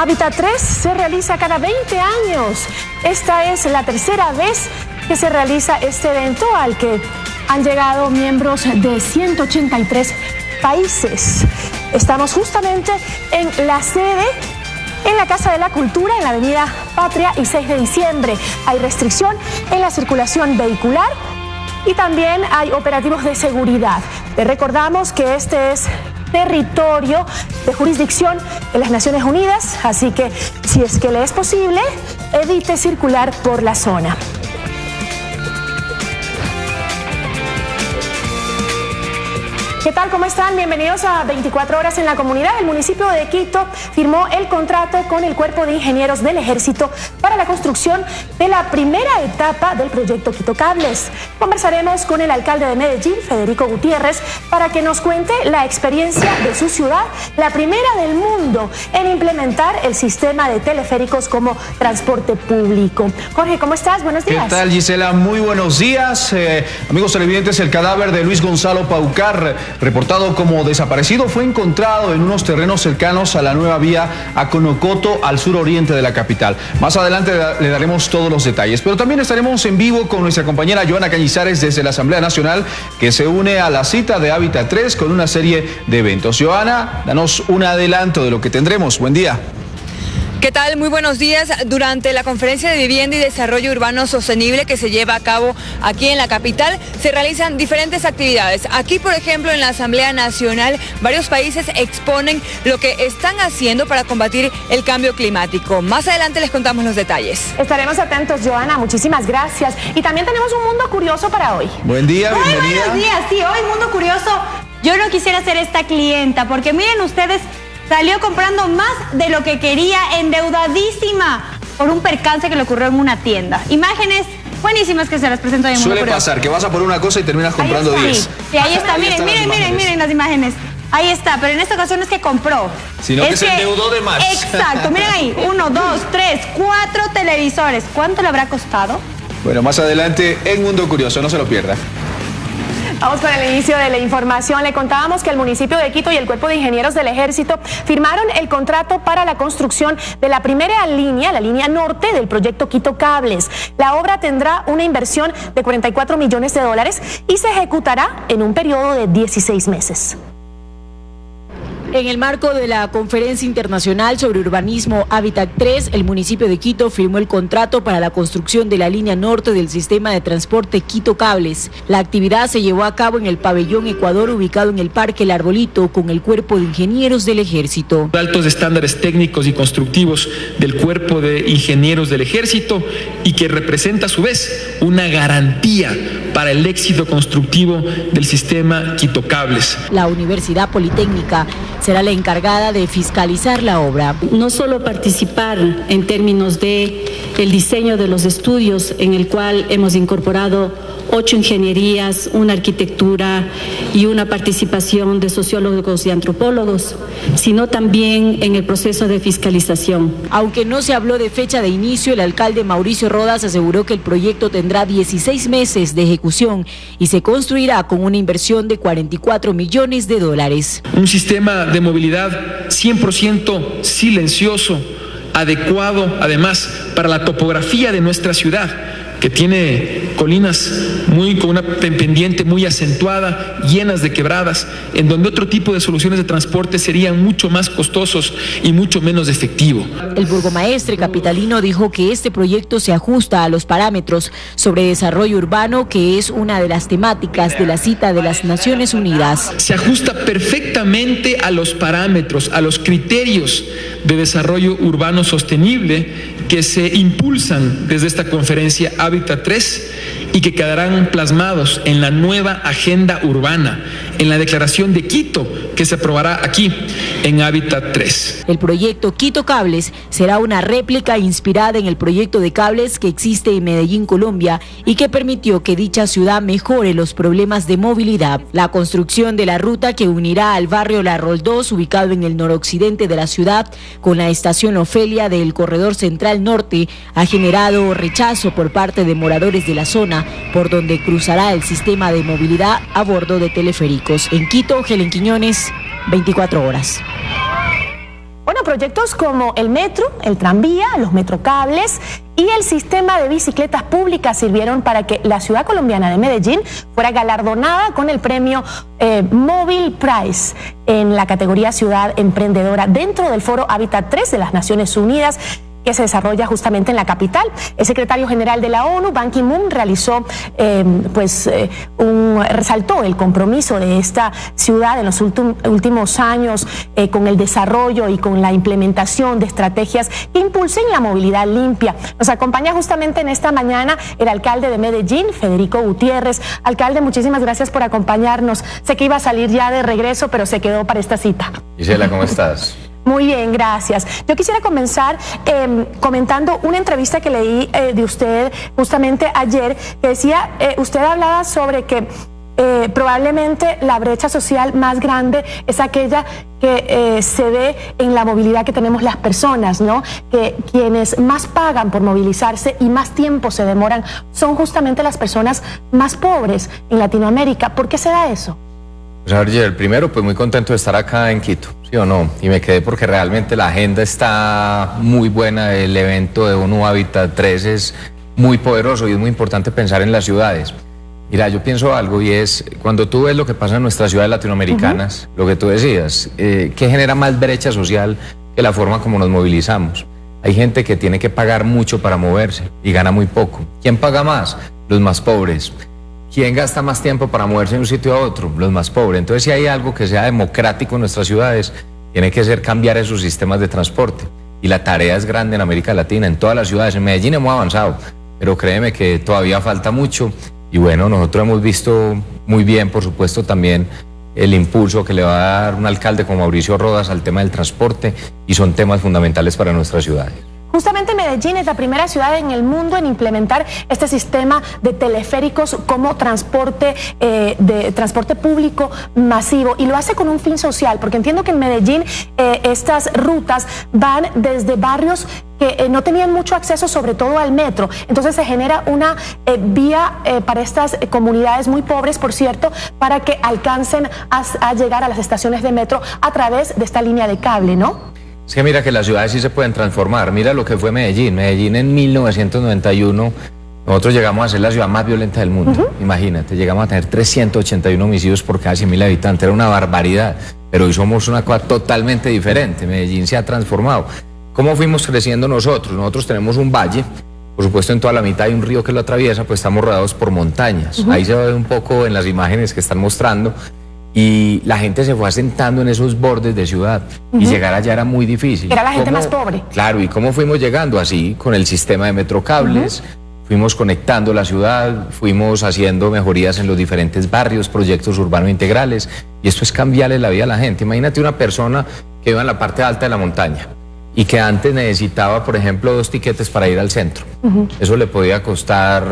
Hábitat 3 se realiza cada 20 años. Esta es la tercera vez que se realiza este evento al que han llegado miembros de 183 países. Estamos justamente en la sede, en la Casa de la Cultura, en la Avenida Patria y 6 de diciembre. Hay restricción en la circulación vehicular y también hay operativos de seguridad. Les recordamos que este es territorio de jurisdicción de las Naciones Unidas, así que si es que le es posible, evite circular por la zona. ¿Qué tal? ¿Cómo están? Bienvenidos a 24 horas en la comunidad. El municipio de Quito firmó el contrato con el Cuerpo de Ingenieros del Ejército para la construcción de la primera etapa del proyecto Quito Cables. Conversaremos con el alcalde de Medellín, Federico Gutiérrez, para que nos cuente la experiencia de su ciudad, la primera del mundo en implementar el sistema de teleféricos como transporte público. Jorge, ¿cómo estás? Buenos días. ¿Qué tal, Gisela? Muy buenos días. Amigos televidentes, el cadáver de Luis Gonzalo Paucar, reportado como desaparecido, fue encontrado en unos terrenos cercanos a la nueva vía a Conocoto, al suroriente de la capital. Más adelante le daremos todos los detalles, pero también estaremos en vivo con nuestra compañera Joana Cañizares desde la Asamblea Nacional, que se une a la cita de Hábitat 3 con una serie de eventos. Joana, danos un adelanto de lo que tendremos. Buen día. ¿Qué tal? Muy buenos días. Durante la Conferencia de Vivienda y Desarrollo Urbano Sostenible que se lleva a cabo aquí en la capital, se realizan diferentes actividades. Aquí, por ejemplo, en la Asamblea Nacional, varios países exponen lo que están haciendo para combatir el cambio climático. Más adelante les contamos los detalles. Estaremos atentos, Joana. Muchísimas gracias. Y también tenemos un mundo curioso para hoy. Buen día, bienvenida. Muy buenos días. Sí, hoy Mundo Curioso. Yo no quisiera ser esta clienta, porque miren ustedes, salió comprando más de lo que quería, endeudadísima, por un percance que le ocurrió en una tienda. Imágenes buenísimas que se las presento en Suele pasar, que vas a por una cosa y terminas comprando 10. Sí, ahí está, miren las imágenes. Ahí está, pero en esta ocasión no es que compró. Sino que se endeudó de más. Exacto, miren ahí, 1, 2, 3, 4 televisores. ¿Cuánto le habrá costado? Bueno, más adelante en Mundo Curioso, no se lo pierda. Vamos con el inicio de la información. Le contábamos que el municipio de Quito y el Cuerpo de Ingenieros del Ejército firmaron el contrato para la construcción de la primera línea, la línea norte del proyecto Quito Cables. La obra tendrá una inversión de $44 millones y se ejecutará en un periodo de 16 meses. En el marco de la Conferencia Internacional sobre Urbanismo Hábitat 3, el municipio de Quito firmó el contrato para la construcción de la línea norte del sistema de transporte Quito Cables. La actividad se llevó a cabo en el pabellón Ecuador, ubicado en el Parque El Arbolito, con el Cuerpo de Ingenieros del Ejército. Altos estándares técnicos y constructivos del Cuerpo de Ingenieros del Ejército y que representa a su vez una garantía para el éxito constructivo del sistema Quito Cables. La Universidad Politécnica será la encargada de fiscalizar la obra. No solo participar en términos de el diseño de los estudios, en el cual hemos incorporado 8 ingenierías, una arquitectura y una participación de sociólogos y antropólogos, sino también en el proceso de fiscalización. Aunque no se habló de fecha de inicio, el alcalde Mauricio Rodas aseguró que el proyecto tendrá 16 meses de ejecución y se construirá con una inversión de $44 millones. Un sistema de movilidad 100% silencioso, adecuado además para la topografía de nuestra ciudad, que tiene colinas con una pendiente muy acentuada, llenas de quebradas, en donde otro tipo de soluciones de transporte serían mucho más costosos y mucho menos efectivos. El burgomaestre capitalino dijo que este proyecto se ajusta a los parámetros sobre desarrollo urbano, que es una de las temáticas de la cita de las Naciones Unidas. Se ajusta perfectamente a los parámetros, a los criterios de desarrollo urbano sostenible que se impulsan desde esta conferencia Hábitat 3 y que quedarán plasmados en la nueva agenda urbana, en la declaración de Quito que se aprobará aquí en Hábitat 3. El proyecto Quito Cables será una réplica inspirada en el proyecto de cables que existe en Medellín, Colombia, y que permitió que dicha ciudad mejore los problemas de movilidad. La construcción de la ruta que unirá al barrio La Roldós, ubicado en el noroccidente de la ciudad, con la estación Ofelia del Corredor Central Norte, ha generado rechazo por parte de moradores de la zona, por donde cruzará el sistema de movilidad a bordo de teleféricos. En Quito, Helen Quiñones, 24 horas. Bueno, proyectos como el metro, el tranvía, los metrocables y el sistema de bicicletas públicas sirvieron para que la ciudad colombiana de Medellín fuera galardonada con el premio Mobile Prize en la categoría Ciudad Emprendedora dentro del Foro Hábitat 3 de las Naciones Unidas, que se desarrolla justamente en la capital. El secretario general de la ONU, Ban Ki-moon, resaltó el compromiso de esta ciudad en los últimos años con el desarrollo y con la implementación de estrategias que impulsen la movilidad limpia. Nos acompaña justamente en esta mañana el alcalde de Medellín, Federico Gutiérrez. Alcalde, muchísimas gracias por acompañarnos. Sé que iba a salir ya de regreso, pero se quedó para esta cita. Gisela, ¿cómo estás? Muy bien, gracias. Yo quisiera comenzar comentando una entrevista que leí de usted justamente ayer, que decía, usted hablaba sobre que probablemente la brecha social más grande es aquella que se ve en la movilidad que tenemos las personas, ¿no? Que quienes más pagan por movilizarse y más tiempo se demoran son justamente las personas más pobres en Latinoamérica. ¿Por qué se da eso? Pues a ver, el primero, pues muy contento de estar acá en Quito, ¿sí o no? Y me quedé porque realmente la agenda está muy buena, el evento de ONU Hábitat 3 es muy poderoso y es muy importante pensar en las ciudades. Mira, yo pienso algo y es, cuando tú ves lo que pasa en nuestras ciudades latinoamericanas, lo que tú decías, ¿qué genera más brecha social que la forma como nos movilizamos? Hay gente que tiene que pagar mucho para moverse y gana muy poco. ¿Quién paga más? Los más pobres. ¿Quién gasta más tiempo para moverse de un sitio a otro? Los más pobres. Entonces, si hay algo que sea democrático en nuestras ciudades, tiene que ser cambiar esos sistemas de transporte. Y la tarea es grande en América Latina, en todas las ciudades. En Medellín hemos avanzado, pero créeme que todavía falta mucho. Y bueno, nosotros hemos visto muy bien, por supuesto, también el impulso que le va a dar un alcalde como Mauricio Rodas al tema del transporte, y son temas fundamentales para nuestras ciudades. Justamente Medellín es la primera ciudad en el mundo en implementar este sistema de teleféricos como transporte público masivo, y lo hace con un fin social, porque entiendo que en Medellín estas rutas van desde barrios que no tenían mucho acceso, sobre todo al metro. Entonces se genera una vía para estas comunidades muy pobres, por cierto, para que alcancen a llegar a las estaciones de metro a través de esta línea de cable, ¿no? Es que mira que las ciudades sí se pueden transformar. Mira lo que fue Medellín. Medellín en 1991, nosotros llegamos a ser la ciudad más violenta del mundo. Imagínate, llegamos a tener 381 homicidios por cada 100.000 habitantes. Era una barbaridad, pero hoy somos una cosa totalmente diferente. Medellín se ha transformado. ¿Cómo fuimos creciendo nosotros? Nosotros tenemos un valle, por supuesto en toda la mitad hay un río que lo atraviesa, pues estamos rodeados por montañas. Ahí se ve un poco en las imágenes que están mostrando. Y la gente se fue asentando en esos bordes de ciudad y llegar allá era muy difícil. Era la gente más pobre. Claro, ¿y cómo fuimos llegando? Así, con el sistema de metrocables, fuimos conectando la ciudad, fuimos haciendo mejorías en los diferentes barrios, proyectos urbanos integrales, y esto es cambiarle la vida a la gente. Imagínate una persona que vive en la parte alta de la montaña y que antes necesitaba, por ejemplo, 2 tiquetes para ir al centro. Eso le podía costar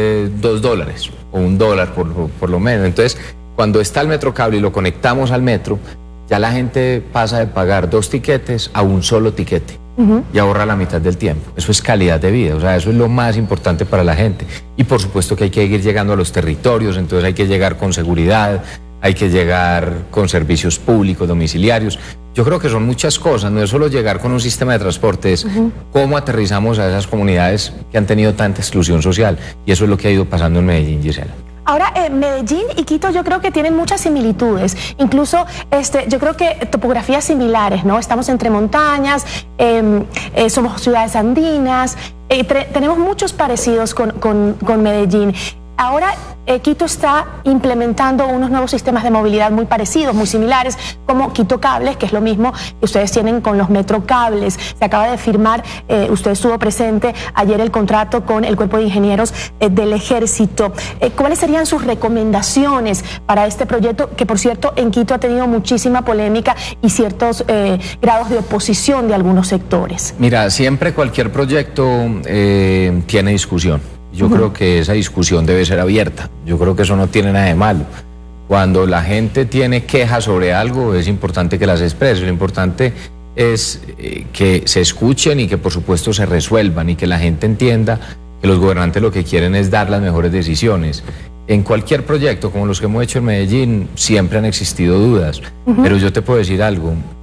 $2 o $1 por lo menos. Entonces, cuando está el metrocable y lo conectamos al metro, ya la gente pasa de pagar 2 tiquetes a un solo tiquete y ahorra la mitad del tiempo. Eso es calidad de vida, o sea, eso es lo más importante para la gente. Y por supuesto que hay que ir llegando a los territorios, entonces hay que llegar con seguridad, hay que llegar con servicios públicos, domiciliarios. Yo creo que son muchas cosas, no es solo llegar con un sistema de transporte, es cómo aterrizamos a esas comunidades que han tenido tanta exclusión social, y eso es lo que ha ido pasando en Medellín, Gisela. Ahora, Medellín y Quito yo creo que tienen muchas similitudes, incluso yo creo que topografías similares, ¿no? Estamos entre montañas, somos ciudades andinas, tenemos muchos parecidos con Medellín. Ahora Quito está implementando unos nuevos sistemas de movilidad muy parecidos, muy similares, como Quito Cables, que es lo mismo que ustedes tienen con los metrocables. Se acaba de firmar, usted estuvo presente ayer, el contrato con el Cuerpo de Ingenieros del Ejército. ¿Cuáles serían sus recomendaciones para este proyecto, que por cierto en Quito ha tenido muchísima polémica y ciertos grados de oposición de algunos sectores? Mira, siempre cualquier proyecto tiene discusión. Yo creo que esa discusión debe ser abierta. Yo creo que eso no tiene nada de malo. Cuando la gente tiene quejas sobre algo, es importante que las exprese. Lo importante es que se escuchen y que por supuesto se resuelvan, y que la gente entienda que los gobernantes lo que quieren es dar las mejores decisiones. En cualquier proyecto, como los que hemos hecho en Medellín, siempre han existido dudas. Pero yo te puedo decir algo.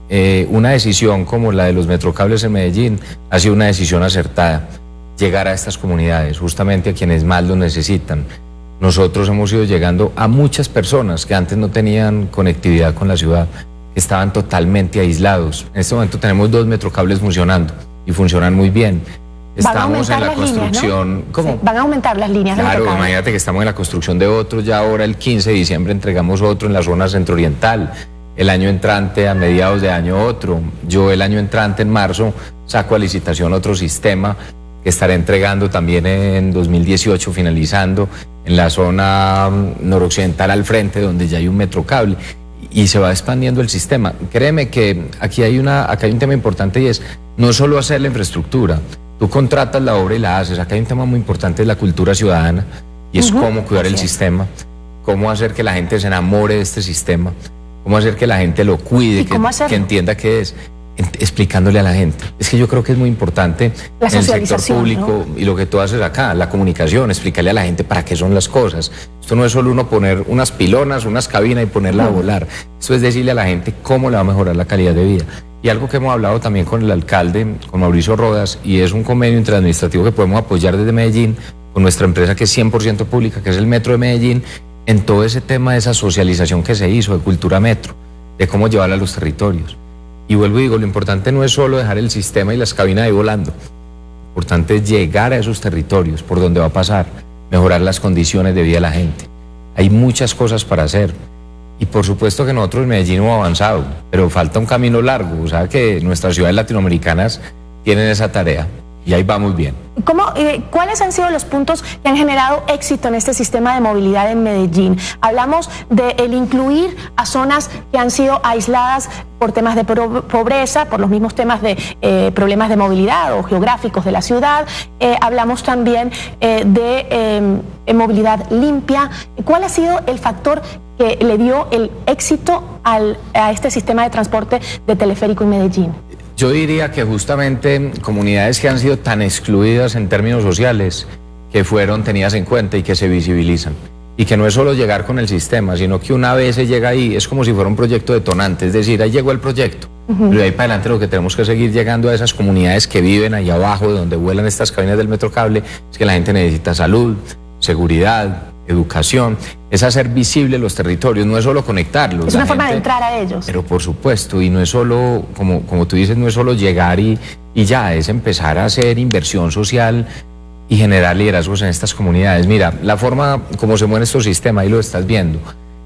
una decisión como la de los metrocables en Medellín ha sido una decisión acertada. Llegar a estas comunidades, justamente a quienes más lo necesitan. Nosotros hemos ido llegando a muchas personas que antes no tenían conectividad con la ciudad, que estaban totalmente aislados. En este momento tenemos 2 metrocables funcionando y funcionan muy bien. Estamos en la construcción. Líneas, ¿no? ¿Cómo? Sí, van a aumentar las líneas. Claro, imagínate que estamos en la construcción de otros. Ya ahora el 15 de diciembre entregamos otro en la zona centro-oriental. El año entrante, a mediados de año, otro. Yo el año entrante, en marzo, saco a licitación otro sistema que estaré entregando también en 2018, finalizando en la zona noroccidental al frente, donde ya hay un metrocable. Y se va expandiendo el sistema. Créeme que aquí hay un tema importante, y es no solo hacer la infraestructura. Tú contratas la obra y la haces. Acá hay un tema muy importante de la cultura ciudadana, y es cómo cuidar el sistema, cómo hacer que la gente se enamore de este sistema, cómo hacer que la gente lo cuide, que entienda qué es, explicándole a la gente. Es que yo creo que es muy importante en el sector público, ¿no? Y lo que tú haces acá, la comunicación, explicarle a la gente para qué son las cosas. Esto no es solo uno poner unas pilonas, unas cabinas y ponerla a volar. Esto es decirle a la gente cómo le va a mejorar la calidad de vida. Y algo que hemos hablado también con el alcalde, con Mauricio Rodas, y es un convenio interadministrativo que podemos apoyar desde Medellín, con nuestra empresa que es 100% pública, que es el Metro de Medellín, en todo ese tema de esa socialización que se hizo, de cultura metro, de cómo llevarla a los territorios. Y vuelvo y digo, lo importante no es solo dejar el sistema y las cabinas ahí volando. Lo importante es llegar a esos territorios por donde va a pasar, mejorar las condiciones de vida de la gente. Hay muchas cosas para hacer. Y por supuesto que nosotros en Medellín hemos avanzado, pero falta un camino largo. O sea que nuestras ciudades latinoamericanas tienen esa tarea y ahí va muy bien. ¿Cuáles han sido los puntos que han generado éxito en este sistema de movilidad en Medellín? Hablamos de el incluir a zonas que han sido aisladas por temas de pobreza, por los mismos temas de problemas de movilidad o geográficos de la ciudad. Hablamos también de movilidad limpia. ¿Cuál ha sido el factor que le dio el éxito a este sistema de transporte de teleférico en Medellín? Yo diría que justamente comunidades que han sido tan excluidas en términos sociales, que fueron tenidas en cuenta y que se visibilizan. Y que no es solo llegar con el sistema, sino que una vez se llega ahí, es como si fuera un proyecto detonante, es decir, ahí llegó el proyecto. Pero de ahí para adelante lo que tenemos que seguir llegando a esas comunidades que viven ahí abajo, de donde vuelan estas cabinas del Metrocable, es que la gente necesita salud, seguridad, educación, es hacer visibles los territorios, no es solo conectarlos. Es una forma de entrar a ellos. Pero por supuesto, y no es solo, como tú dices, no es solo llegar y ya, es empezar a hacer inversión social y generar liderazgos en estas comunidades. Mira, la forma como se mueven estos sistemas, ahí lo estás viendo,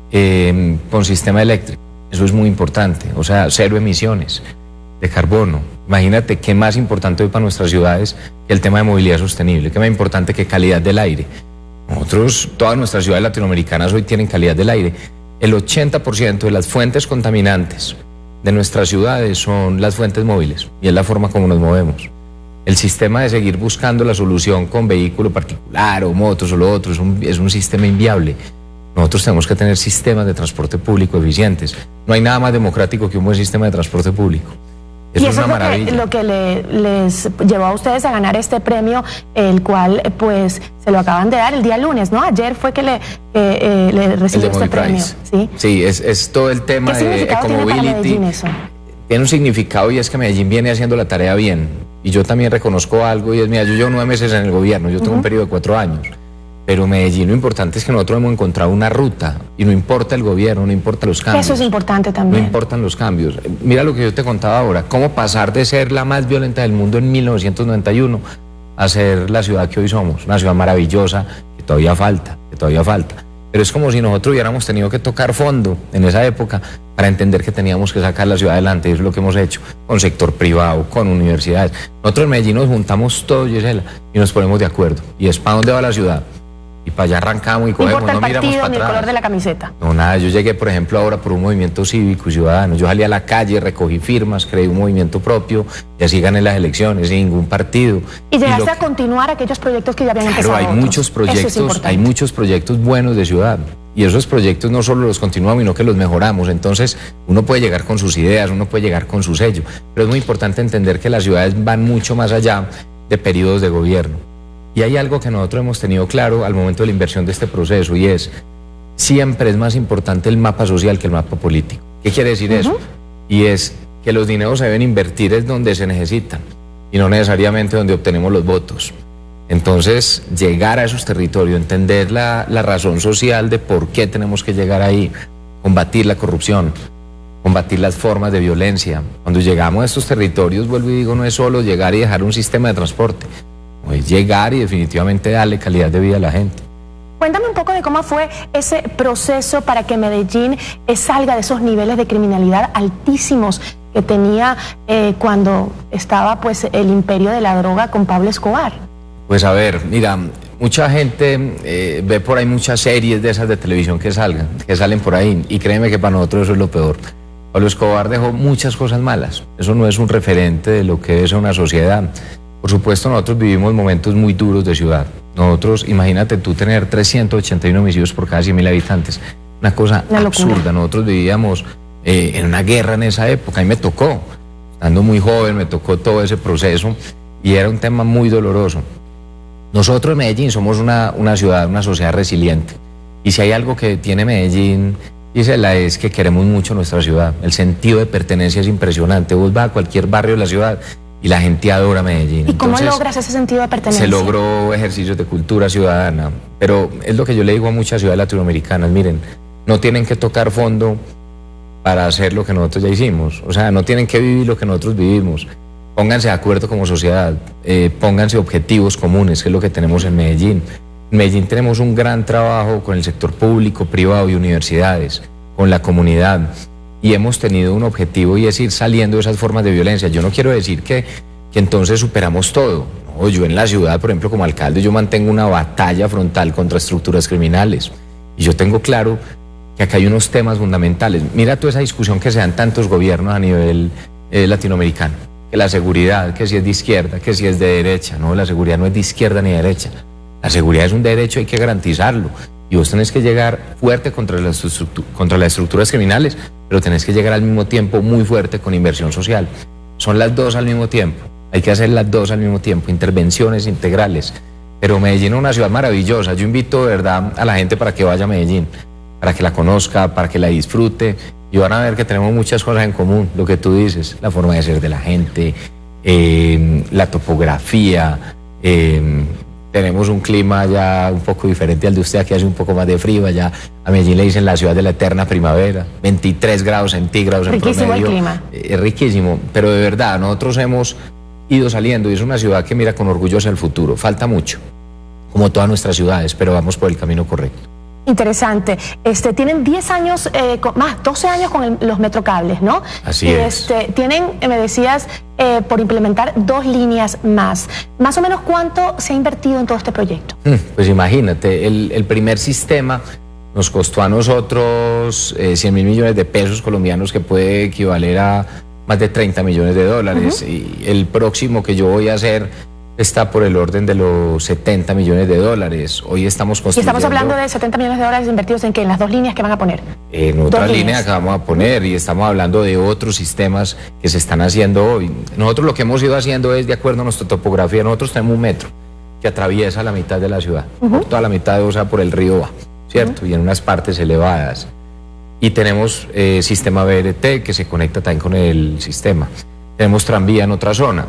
con sistema eléctrico, eso es muy importante, o sea, 0 emisiones de carbono. Imagínate qué más importante hoy para nuestras ciudades que el tema de movilidad sostenible, qué más importante que calidad del aire. Nosotros, todas nuestras ciudades latinoamericanas hoy tienen calidad del aire. El 80% de las fuentes contaminantes de nuestras ciudades son las fuentes móviles, y es la forma como nos movemos. El sistema de seguir buscando la solución con vehículo particular o motos o lo otro es un sistema inviable. Nosotros tenemos que tener sistemas de transporte público eficientes. No hay nada más democrático que un buen sistema de transporte público. Y eso es lo que les llevó a ustedes a ganar este premio, el cual pues se lo acaban de dar el día lunes, ¿no? Ayer fue que le recibió este premio. Sí, es todo el tema de Ecomobility. Tiene un significado, y es que Medellín viene haciendo la tarea bien. Y yo también reconozco algo, y es, mira, yo llevo 9 meses en el gobierno, yo tengo un periodo de 4 años. Pero Medellín, lo importante es que nosotros hemos encontrado una ruta, y no importa el gobierno, no importa los cambios. Eso es importante también. No importan los cambios. Mira lo que yo te contaba ahora, cómo pasar de ser la más violenta del mundo en 1991 a ser la ciudad que hoy somos, una ciudad maravillosa, que todavía falta. Pero es como si nosotros hubiéramos tenido que tocar fondo en esa época para entender que teníamos que sacar la ciudad adelante, y eso es lo que hemos hecho, con sector privado, con universidades. Nosotros en Medellín nos juntamos todos, Gisela, y nos ponemos de acuerdo, y es para dónde va la ciudad. Y para allá arrancamos y cogemos, no miramos para atrás. Ni el color de la camiseta. No, nada, yo llegué, por ejemplo, ahora por un movimiento cívico y ciudadano. Yo salí a la calle, recogí firmas, creé un movimiento propio, y así gané las elecciones, sin ningún partido. Y llegaste a continuar aquellos proyectos que ya habían empezado. Pero hay muchos proyectos buenos de ciudad. Y esos proyectos no solo los continuamos, sino que los mejoramos. Entonces, uno puede llegar con sus ideas, uno puede llegar con su sello. Pero es muy importante entender que las ciudades van mucho más allá de periodos de gobierno. Y hay algo que nosotros hemos tenido claro al momento de la inversión de este proceso, y es, siempre es más importante el mapa social que el mapa político. ¿Qué quiere decir eso? Y es, que los dineros se deben invertir es donde se necesitan y no necesariamente donde obtenemos los votos. Entonces, llegar a esos territorios, entender la razón social de por qué tenemos que llegar ahí, combatir la corrupción, combatir las formas de violencia. Cuando llegamos a estos territorios, vuelvo y digo, no es solo llegar y dejar un sistema de transporte, es llegar y definitivamente darle calidad de vida a la gente. Cuéntame un poco de cómo fue ese proceso para que Medellín salga de esos niveles de criminalidad altísimos que tenía cuando estaba pues el imperio de la droga con Pablo Escobar. Pues a ver, mira, mucha gente ve por ahí muchas series de esas de televisión que salen por ahí, y créeme que para nosotros eso es lo peor. Pablo Escobar dejó muchas cosas malas, eso no es un referente de lo que es una sociedad. Por supuesto, nosotros vivimos momentos muy duros de ciudad. Nosotros, imagínate tú tener 381 homicidios por cada 100.000 habitantes, una cosa absurda. Nosotros vivíamos en una guerra en esa época, y me tocó, estando muy joven, me tocó todo ese proceso, y era un tema muy doloroso. Nosotros en Medellín somos una ciudad, una sociedad resiliente, y si hay algo que tiene Medellín, Gisela, es que queremos mucho nuestra ciudad. El sentido de pertenencia es impresionante. Vos vas a cualquier barrio de la ciudad y la gente adora Medellín. ¿Y cómo logras ese sentido de pertenencia? Se logró ejercicios de cultura ciudadana, pero es lo que yo le digo a muchas ciudades latinoamericanas: miren, no tienen que tocar fondo para hacer lo que nosotros ya hicimos, o sea, no tienen que vivir lo que nosotros vivimos. Pónganse de acuerdo como sociedad, pónganse objetivos comunes, que es lo que tenemos en Medellín. En Medellín tenemos un gran trabajo con el sector público, privado y universidades, con la comunidad, y hemos tenido un objetivo, y es ir saliendo de esas formas de violencia. Yo no quiero decir que entonces superamos todo. No, yo en la ciudad, por ejemplo, como alcalde, yo mantengo una batalla frontal contra estructuras criminales, y yo tengo claro que acá hay unos temas fundamentales. Mira toda esa discusión que se da en tantos gobiernos a nivel latinoamericano, que la seguridad, que si es de izquierda, que si es de derecha. No, la seguridad no es de izquierda ni de derecha. La seguridad es un derecho, hay que garantizarlo. Y vos tenés que llegar fuerte contra las estructuras criminales, pero tenés que llegar al mismo tiempo muy fuerte con inversión social. Son las dos al mismo tiempo. Hay que hacer las dos al mismo tiempo, intervenciones integrales. Pero Medellín es una ciudad maravillosa. Yo invito de verdad a la gente para que vaya a Medellín, para que la conozca, para que la disfrute. Y van a ver que tenemos muchas cosas en común, lo que tú dices, la forma de ser de la gente, la topografía, tenemos un clima ya un poco diferente al de usted, aquí hace un poco más de frío, allá a Medellín le dicen la ciudad de la eterna primavera, 23 grados centígrados en promedio. Riquísimo el clima. Es riquísimo, pero de verdad, nosotros hemos ido saliendo, y es una ciudad que mira con orgullo hacia el futuro. Falta mucho, como todas nuestras ciudades, pero vamos por el camino correcto. Interesante. Tienen 10 años, más 12 años con los metrocables, ¿no? Así es. Tienen, me decías, por implementar 2 líneas más. Más o menos, ¿cuánto se ha invertido en todo este proyecto? Pues imagínate, el primer sistema nos costó a nosotros 100.000 millones de pesos colombianos, que puede equivaler a más de 30 millones de dólares. Y el próximo que yo voy a hacer está por el orden de los 70 millones de dólares. Hoy estamos construyendo... Y estamos hablando de 70 millones de dólares invertidos ¿en qué? ¿En las 2 líneas que van a poner? En otra línea que vamos a poner, y estamos hablando de otros sistemas que se están haciendo hoy. Nosotros lo que hemos ido haciendo es de acuerdo a nuestra topografía. Nosotros tenemos un metro que atraviesa la mitad de la ciudad, por toda la mitad, o sea, por el río Va, ¿cierto? Y en unas partes elevadas. Y tenemos sistema BRT que se conecta también con el sistema. Tenemos tranvía en otra zona.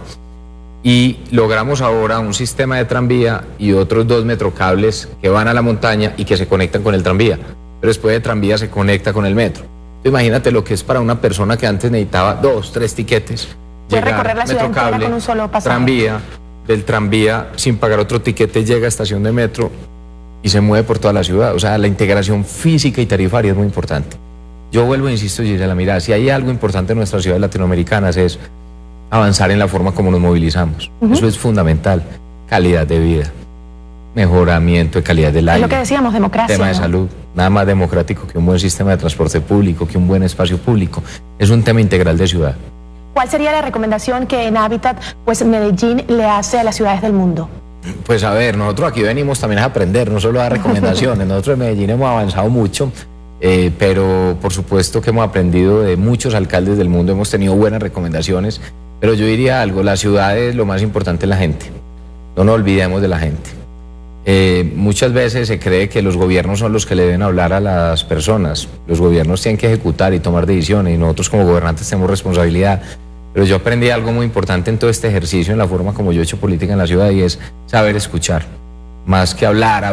Y logramos ahora un sistema de tranvía y otros 2 metrocables que van a la montaña y que se conectan con el tranvía. Pero después de tranvía se conecta con el metro. Entonces, imagínate lo que es para una persona que antes necesitaba 2, 3 tiquetes. Puede recorrer la ciudad entera con un solo pasaje. Tranvía, del tranvía sin pagar otro tiquete llega a estación de metro y se mueve por toda la ciudad. O sea, la integración física y tarifaria es muy importante. Yo vuelvo e insisto, Gisela, mira, si hay algo importante en nuestras ciudades latinoamericanas es avanzar en la forma como nos movilizamos. Eso es fundamental. Calidad de vida, mejoramiento de calidad del aire. Es lo que decíamos, democracia. Tema de salud. Nada más democrático que un buen sistema de transporte público, que un buen espacio público. Es un tema integral de ciudad. ¿Cuál sería la recomendación que en Hábitat, pues Medellín le hace a las ciudades del mundo? Pues a ver, nosotros aquí venimos también a aprender, no solo a dar recomendaciones. Nosotros en Medellín hemos avanzado mucho, pero por supuesto que hemos aprendido de muchos alcaldes del mundo, hemos tenido buenas recomendaciones. Pero yo diría algo, la ciudad es lo más importante, la gente. No nos olvidemos de la gente. Muchas veces se cree que los gobiernos son los que le deben hablar a las personas. Los gobiernos tienen que ejecutar y tomar decisiones y nosotros como gobernantes tenemos responsabilidad. Pero yo aprendí algo muy importante en todo este ejercicio, en la forma como yo he hecho política en la ciudad, y es saber escuchar. Más que hablar,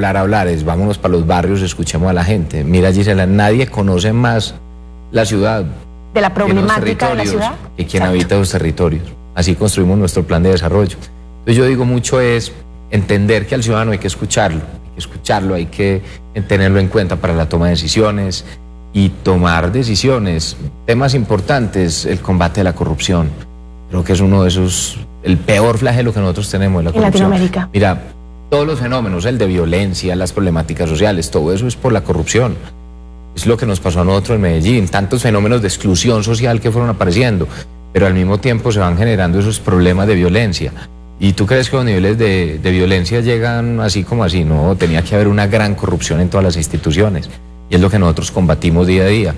es vámonos para los barrios, escuchemos a la gente. Mira, Gisela, nadie conoce más la ciudad de la problemática de la ciudad que quien habita los territorios. Así construimos nuestro plan de desarrollo. Entonces yo digo mucho es entender que al ciudadano hay que escucharlo, hay que tenerlo en cuenta para la toma de decisiones y tomar decisiones. Temas importantes, el combate a la corrupción. Creo que es uno de esos, el peor flagelo que nosotros tenemos, la corrupción. En Latinoamérica. Mira, todos los fenómenos, el de violencia, las problemáticas sociales, todo eso es por la corrupción. Es lo que nos pasó a nosotros en Medellín, tantos fenómenos de exclusión social que fueron apareciendo, pero al mismo tiempo se van generando esos problemas de violencia. ¿Y tú crees que los niveles de violencia llegan así como así? No, tenía que haber una gran corrupción en todas las instituciones y es lo que nosotros combatimos día a día.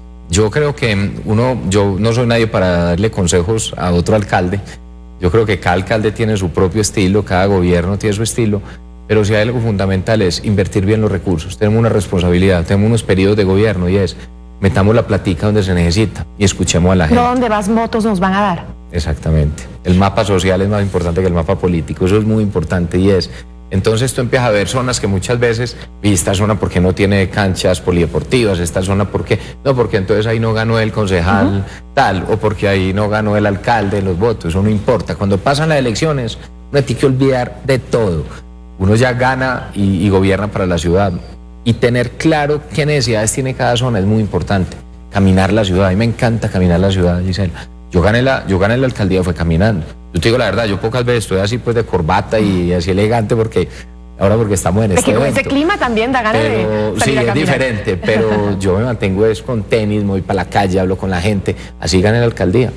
Yo creo que yo no soy nadie para darle consejos a otro alcalde. Yo creo que cada alcalde tiene su propio estilo, cada gobierno tiene su estilo, pero si hay algo fundamental es invertir bien los recursos. Tenemos una responsabilidad, tenemos unos periodos de gobierno y es metamos la platica donde se necesita y escuchemos a la gente. No donde más votos nos van a dar. Exactamente. El mapa social es más importante que el mapa político, eso es muy importante y es. Entonces tú empiezas a ver zonas que muchas veces, y esta zona porque no tiene canchas polideportivas, esta zona porque, no, porque entonces ahí no ganó el concejal tal, o porque ahí no ganó el alcalde los votos, eso no importa. Cuando pasan las elecciones, uno tiene que olvidar de todo. Uno ya gana y gobierna para la ciudad. Y tener claro qué necesidades tiene cada zona es muy importante. Caminar la ciudad, a mí me encanta caminar la ciudad, Gisela. Yo gané la alcaldía fue caminando. Yo te digo la verdad, yo pocas veces estoy así pues de corbata y así elegante porque estamos en este evento. Ese clima también da ganas de salir a caminar. Sí, es diferente, pero yo me mantengo con tenis, me voy para la calle, hablo con la gente, así gané la alcaldía.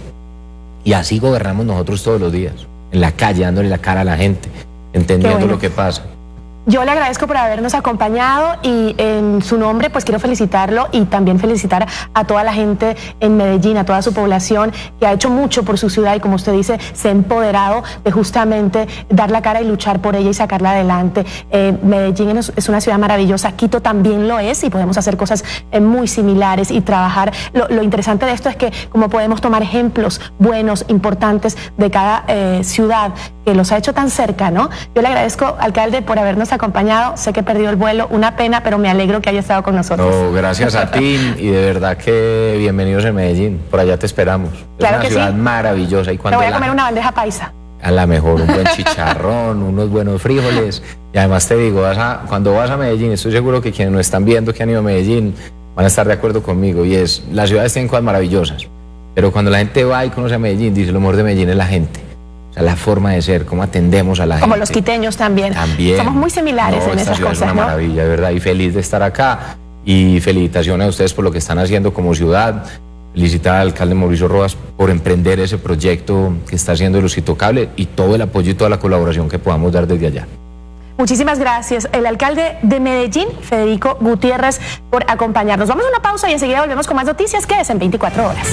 Y así gobernamos nosotros todos los días, en la calle, dándole la cara a la gente, entendiendo lo que pasa. Yo le agradezco por habernos acompañado y en su nombre pues quiero felicitarlo y también felicitar a toda la gente en Medellín, a toda su población que ha hecho mucho por su ciudad y como usted dice, se ha empoderado de justamente dar la cara y luchar por ella y sacarla adelante. Medellín es una ciudad maravillosa, Quito también lo es y podemos hacer cosas muy similares y trabajar. Lo interesante de esto es que como podemos tomar ejemplos buenos, importantes de cada ciudad que los ha hecho tan cerca, ¿no? Yo le agradezco, alcalde, por habernos acompañado. Sé que perdió el vuelo, una pena, pero me alegro que haya estado con nosotros. No, gracias a ti y de verdad que bienvenidos en Medellín. Por allá te esperamos. Claro, es una ciudad maravillosa. Y cuando te voy a comer una bandeja paisa. A la mejor, un buen chicharrón, unos buenos frijoles. Y además te digo, cuando vas a Medellín, estoy seguro que quienes nos están viendo que han ido a Medellín van a estar de acuerdo conmigo. Y las ciudades tienen cosas maravillosas. Pero cuando la gente va y conoce a Medellín, dice lo mejor de Medellín es la gente. O sea, la forma de ser, cómo atendemos a la gente. Como los quiteños también. Somos muy similares en esas cosas, es una maravilla, de verdad. Y feliz de estar acá. Y felicitaciones a ustedes por lo que están haciendo como ciudad. Felicitar al alcalde Mauricio Rojas por emprender ese proyecto que está haciendo de los Intocable y todo el apoyo y toda la colaboración que podamos dar desde allá. Muchísimas gracias. El alcalde de Medellín, Federico Gutiérrez, por acompañarnos. Vamos a una pausa y enseguida volvemos con más noticias. Quédese en 24 horas.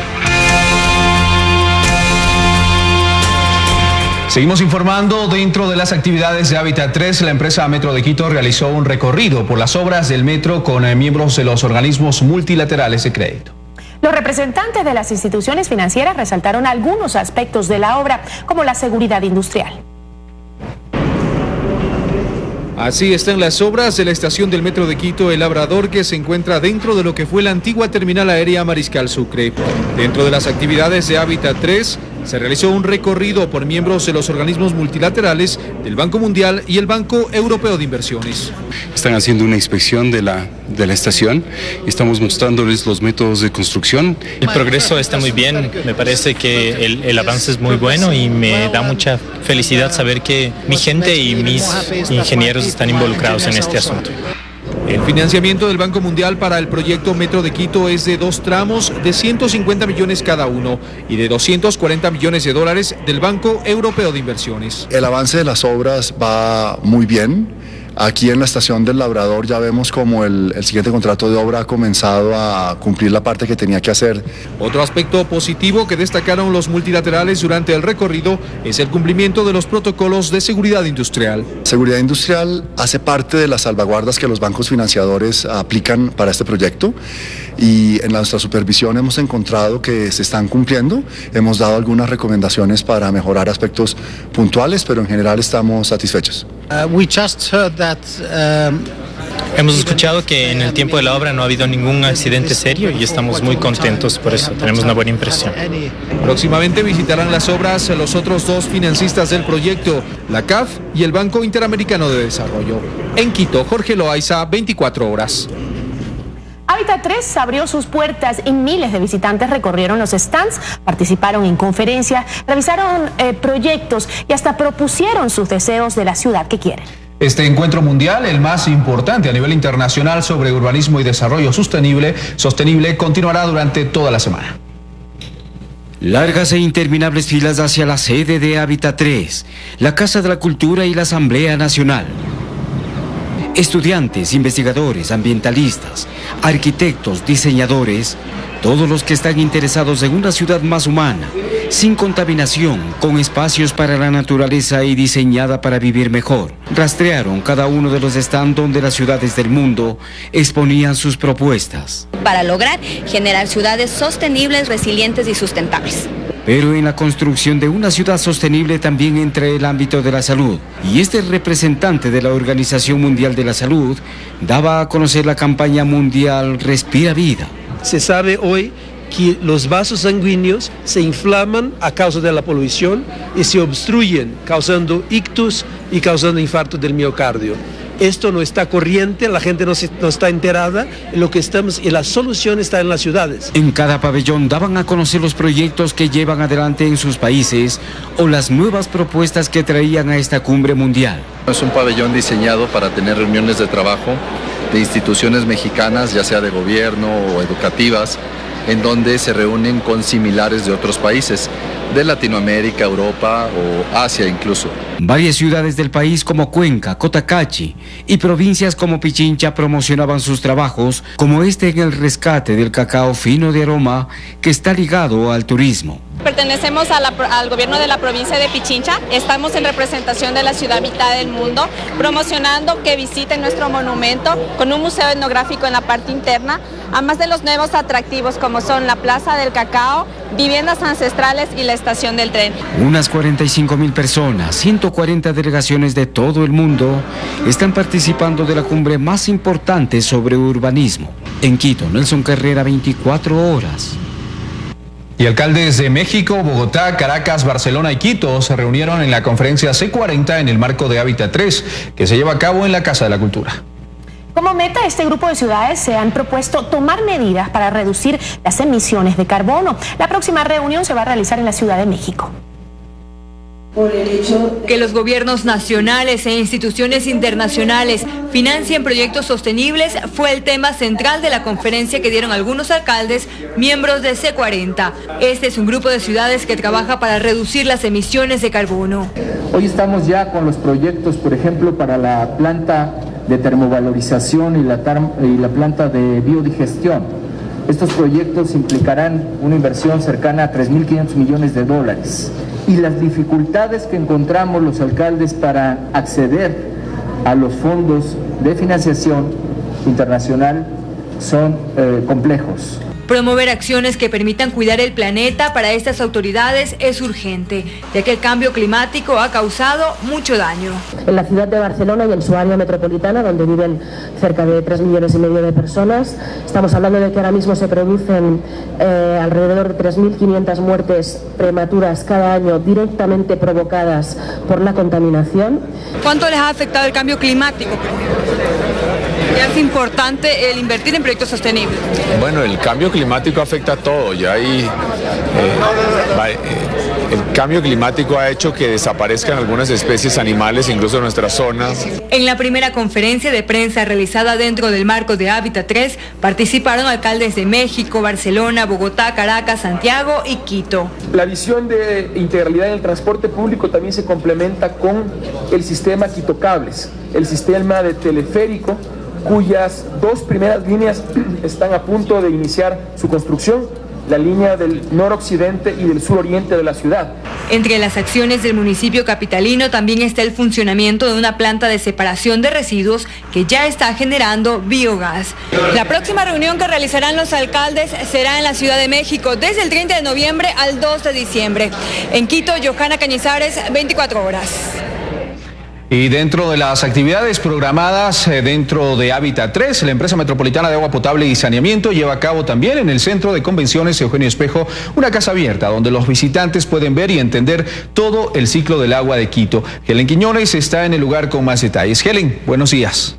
Seguimos informando. Dentro de las actividades de Hábitat 3, la empresa Metro de Quito realizó un recorrido por las obras del metro con miembros de los organismos multilaterales de crédito. Los representantes de las instituciones financieras resaltaron algunos aspectos de la obra, como la seguridad industrial. Así están las obras de la estación del Metro de Quito El Labrador, que se encuentra dentro de lo que fue la antigua terminal aérea Mariscal Sucre. Dentro de las actividades de Hábitat 3, se realizó un recorrido por miembros de los organismos multilaterales del Banco Mundial y el Banco Europeo de Inversiones. Están haciendo una inspección de la estación y estamos mostrándoles los métodos de construcción. El progreso está muy bien, me parece que el avance es muy bueno y me da mucha felicidad saber que mi gente y mis ingenieros están involucrados en este asunto. El financiamiento del Banco Mundial para el proyecto Metro de Quito es de 2 tramos de 150 millones cada uno y de 240 millones de dólares del Banco Europeo de Inversiones. El avance de las obras va muy bien. Aquí en la estación del Labrador ya vemos como el siguiente contrato de obra ha comenzado a cumplir la parte que tenía que hacer. Otro aspecto positivo que destacaron los multilaterales durante el recorrido es el cumplimiento de los protocolos de seguridad industrial. Seguridad industrial hace parte de las salvaguardas que los bancos financiadores aplican para este proyecto y en nuestra supervisión hemos encontrado que se están cumpliendo. Hemos dado algunas recomendaciones para mejorar aspectos puntuales, pero en general estamos satisfechos. Hemos escuchado que en el tiempo de la obra no ha habido ningún accidente serio y estamos muy contentos por eso, tenemos una buena impresión. Próximamente visitarán las obras los otros dos financistas del proyecto, la CAF y el Banco Interamericano de Desarrollo. En Quito, Jorge Loaiza, 24 horas. Hábitat 3 abrió sus puertas y miles de visitantes recorrieron los stands, participaron en conferencias, revisaron proyectos y hasta propusieron sus deseos de la ciudad que quieren. Este encuentro mundial, el más importante a nivel internacional sobre urbanismo y desarrollo sostenible, continuará durante toda la semana. Largas e interminables filas hacia la sede de Hábitat 3, la Casa de la Cultura y la Asamblea Nacional. Estudiantes, investigadores, ambientalistas, arquitectos, diseñadores, todos los que están interesados en una ciudad más humana, sin contaminación, con espacios para la naturaleza y diseñada para vivir mejor. Rastrearon cada uno de los stands donde las ciudades del mundo exponían sus propuestas. Para lograr generar ciudades sostenibles, resilientes y sustentables. Pero en la construcción de una ciudad sostenible también entra el ámbito de la salud. Y este representante de la Organización Mundial de la Salud daba a conocer la campaña mundial Respira Vida. Se sabe hoy que los vasos sanguíneos se inflaman a causa de la polución y se obstruyen, causando ictus y causando infarto del miocardio. Esto no está corriente, la gente no está enterada, y la solución está en las ciudades. En cada pabellón daban a conocer los proyectos que llevan adelante en sus países o las nuevas propuestas que traían a esta cumbre mundial. Es un pabellón diseñado para tener reuniones de trabajo de instituciones mexicanas, ya sea de gobierno o educativas, en donde se reúnen con similares de otros países, de Latinoamérica, Europa o Asia incluso. Varias ciudades del país como Cuenca, Cotacachi y provincias como Pichincha promocionaban sus trabajos, como este en el rescate del cacao fino de aroma que está ligado al turismo. Pertenecemos al gobierno de la provincia de Pichincha, estamos en representación de la ciudad mitad del mundo, promocionando que visiten nuestro monumento con un museo etnográfico en la parte interna, además de los nuevos atractivos como son la Plaza del Cacao, viviendas ancestrales y la estación del tren. Unas 45,000 personas, 140 delegaciones de todo el mundo están participando de la cumbre más importante sobre urbanismo. En Quito, Nelson Carrera, 24 horas. Y alcaldes de México, Bogotá, Caracas, Barcelona y Quito se reunieron en la conferencia C40 en el marco de Hábitat 3, que se lleva a cabo en la Casa de la Cultura. Como meta, este grupo de ciudades se han propuesto tomar medidas para reducir las emisiones de carbono. La próxima reunión se va a realizar en la Ciudad de México. Que los gobiernos nacionales e instituciones internacionales financien proyectos sostenibles fue el tema central de la conferencia que dieron algunos alcaldes, miembros de C40. Este es un grupo de ciudades que trabaja para reducir las emisiones de carbono. Hoy estamos ya con los proyectos, por ejemplo, para la planta de termovalorización y la planta de biodigestión. Estos proyectos implicarán una inversión cercana a 3.500 millones de dólares. Y las dificultades que encontramos los alcaldes para acceder a los fondos de financiación internacional son complejos. Promover acciones que permitan cuidar el planeta para estas autoridades es urgente, ya que el cambio climático ha causado mucho daño. En la ciudad de Barcelona y en su área metropolitana, donde viven cerca de 3,5 millones de personas, estamos hablando de que ahora mismo se producen alrededor de 3.500 muertes prematuras cada año directamente provocadas por la contaminación. ¿Cuánto les ha afectado el cambio climático? Es importante el invertir en proyectos sostenibles. Bueno, el cambio climático afecta a todo, ya hay cambio climático ha hecho que desaparezcan algunas especies animales, incluso en nuestra zona. En la primera conferencia de prensa realizada dentro del marco de Hábitat 3, participaron alcaldes de México, Barcelona, Bogotá, Caracas, Santiago y Quito. La visión de integralidad en el transporte público también se complementa con el sistema Quito Cables, el sistema de teleférico, cuyas dos primeras líneas están a punto de iniciar su construcción, la línea del noroccidente y del suroriente de la ciudad. Entre las acciones del municipio capitalino también está el funcionamiento de una planta de separación de residuos que ya está generando biogás. La próxima reunión que realizarán los alcaldes será en la Ciudad de México desde el 30 de noviembre al 2 de diciembre. En Quito, Johanna Cañizares, 24 horas. Y dentro de las actividades programadas dentro de Hábitat 3, la empresa metropolitana de agua potable y saneamiento lleva a cabo también en el Centro de Convenciones Eugenio Espejo una casa abierta donde los visitantes pueden ver y entender todo el ciclo del agua de Quito. Helen Quiñones está en el lugar con más detalles. Helen, buenos días.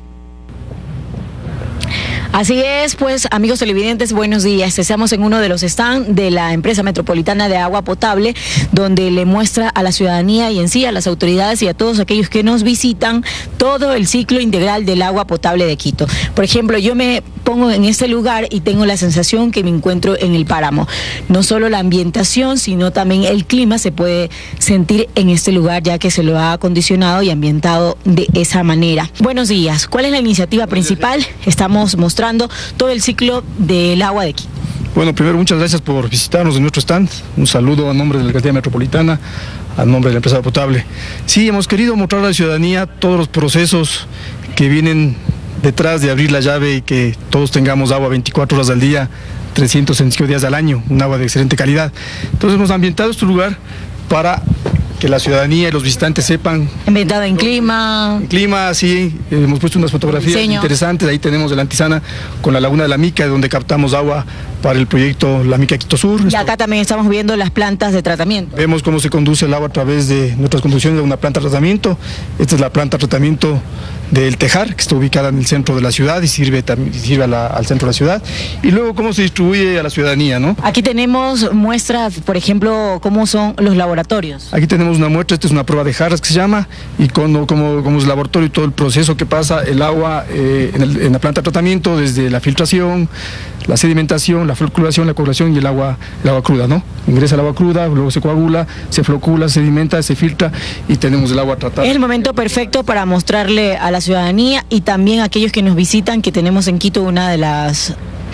Así es, pues amigos televidentes, buenos días. Estamos en uno de los stands de la empresa metropolitana de agua potable, donde le muestra a la ciudadanía y en sí a las autoridades y a todos aquellos que nos visitan todo el ciclo integral del agua potable de Quito. Por ejemplo, yo me pongo en este lugar y tengo la sensación que me encuentro en el páramo. No solo la ambientación, sino también el clima se puede sentir en este lugar, ya que se lo ha acondicionado y ambientado de esa manera. Buenos días. ¿Cuál es la iniciativa principal? Estamos mostrando todo el ciclo del agua de Quito. Bueno, primero muchas gracias por visitarnos en nuestro stand. Un saludo a nombre de la Alcaldía Metropolitana, a nombre de la empresa Agua Potable. Sí, hemos querido mostrar a la ciudadanía todos los procesos que vienen detrás de abrir la llave y que todos tengamos agua 24 horas al día, 365 días al año, un agua de excelente calidad. Entonces hemos ambientado este lugar para que la ciudadanía y los visitantes sepan. Ambientado en clima. En clima, sí. Hemos puesto unas fotografías interesantes. Ahí tenemos el Antisana con la laguna de la Mica, donde captamos agua para el proyecto La Mica Quito Sur. Y acá también estamos viendo las plantas de tratamiento. Vemos cómo se conduce el agua a través de nuestras conducciones de una planta de tratamiento. Esta es la planta de tratamiento del Tejar, que está ubicada en el centro de la ciudad y sirve al centro de la ciudad. Y luego cómo se distribuye a la ciudadanía, ¿no? Aquí tenemos muestras, por ejemplo, cómo son los laboratorios. Aquí tenemos una muestra, esta es una prueba de jarras que se llama, y como es el laboratorio y todo el proceso que pasa el agua en la planta de tratamiento, desde la filtración, la sedimentación, la floculación, la coagulación y el agua cruda, ¿no? Ingresa el agua cruda, luego se coagula, se flocula, se sedimenta, se filtra y tenemos el agua tratada. Es el momento perfecto para mostrarle a la ciudadanía y también a aquellos que nos visitan que tenemos en Quito una de las...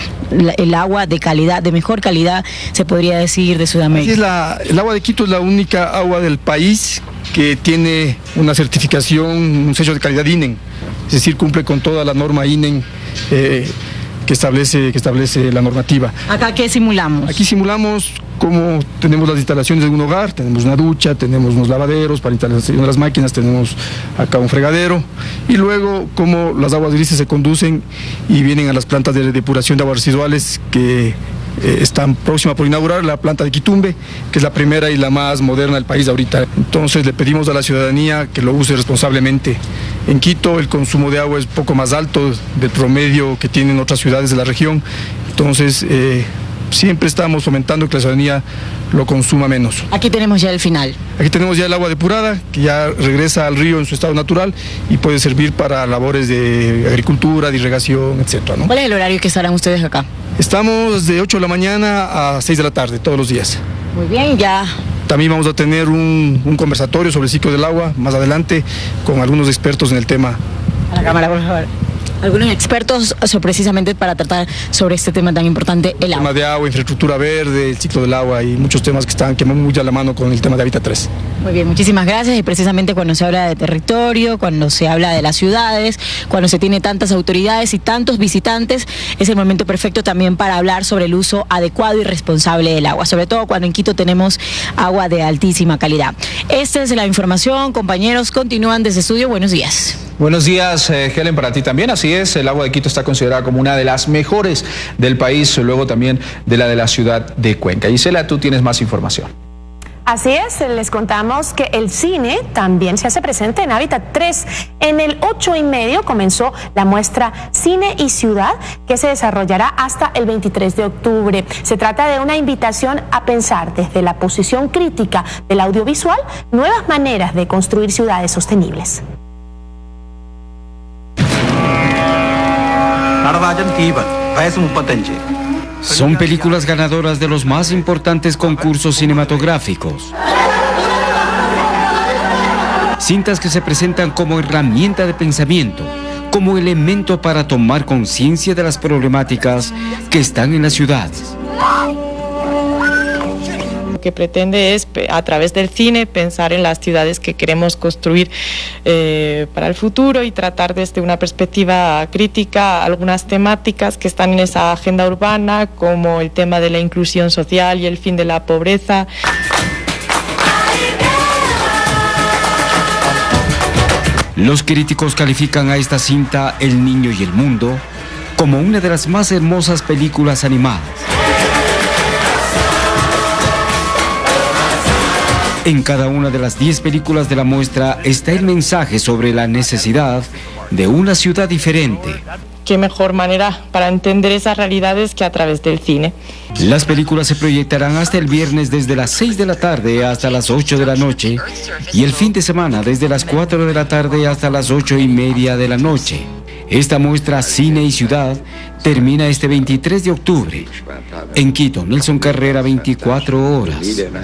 el agua de calidad, de mejor calidad, se podría decir, de Sudamérica. El agua de Quito es la única agua del país que tiene una certificación, un sello de calidad INEN, es decir, cumple con toda la norma INEN que establece la normativa. ¿Acá qué simulamos? Aquí simulamos cómo tenemos las instalaciones de un hogar, tenemos una ducha, tenemos unos lavaderos para instalación de las máquinas, tenemos acá un fregadero, y luego cómo las aguas grises se conducen y vienen a las plantas de depuración de aguas residuales que están próximas por inaugurar, la planta de Quitumbe, que es la primera y la más moderna del país ahorita. Entonces le pedimos a la ciudadanía que lo use responsablemente. En Quito el consumo de agua es poco más alto del promedio que tienen otras ciudades de la región, entonces siempre estamos fomentando que la ciudadanía lo consuma menos. Aquí tenemos ya el final. Aquí tenemos ya el agua depurada, que ya regresa al río en su estado natural y puede servir para labores de agricultura, de irrigación, etcétera, ¿no? ¿Cuál es el horario que estarán ustedes acá? Estamos de 8 de la mañana a 6 de la tarde, todos los días. Muy bien, ya. También vamos a tener un conversatorio sobre el ciclo del agua más adelante con algunos expertos en el tema. A la cámara, por favor. Algunos expertos precisamente para tratar sobre este tema tan importante, el agua. El tema de agua, infraestructura verde, el ciclo del agua y muchos temas que van muy a la mano con el tema de Hábitat 3. Muy bien, muchísimas gracias. Y precisamente cuando se habla de territorio, cuando se habla de las ciudades, cuando se tiene tantas autoridades y tantos visitantes, es el momento perfecto también para hablar sobre el uso adecuado y responsable del agua, sobre todo cuando en Quito tenemos agua de altísima calidad. Esta es la información, compañeros, continúan desde estudio. Buenos días. Buenos días, Helen, para ti también. Así es, el agua de Quito está considerada como una de las mejores del país, luego también de la ciudad de Cuenca. Gisela, tú tienes más información. Así es, les contamos que el cine también se hace presente en Hábitat 3. En el 8:30 comenzó la muestra Cine y Ciudad, que se desarrollará hasta el 23 de octubre. Se trata de una invitación a pensar desde la posición crítica del audiovisual nuevas maneras de construir ciudades sostenibles. Son películas ganadoras de los más importantes concursos cinematográficos. Cintas que se presentan como herramienta de pensamiento, como elemento para tomar conciencia de las problemáticas que están en las ciudades. Lo que pretende es, a través del cine, pensar en las ciudades que queremos construir para el futuro y tratar desde una perspectiva crítica algunas temáticas que están en esa agenda urbana, como el tema de la inclusión social y el fin de la pobreza. Los críticos califican a esta cinta El Niño y el Mundo como una de las más hermosas películas animadas. En cada una de las 10 películas de la muestra está el mensaje sobre la necesidad de una ciudad diferente. Qué mejor manera para entender esas realidades que a través del cine. Las películas se proyectarán hasta el viernes desde las 6 de la tarde hasta las 8 de la noche y el fin de semana desde las 4 de la tarde hasta las 8:30 de la noche. Esta muestra Cine y Ciudad termina este 23 de octubre. En Quito, Nelson Carrera, 24 horas.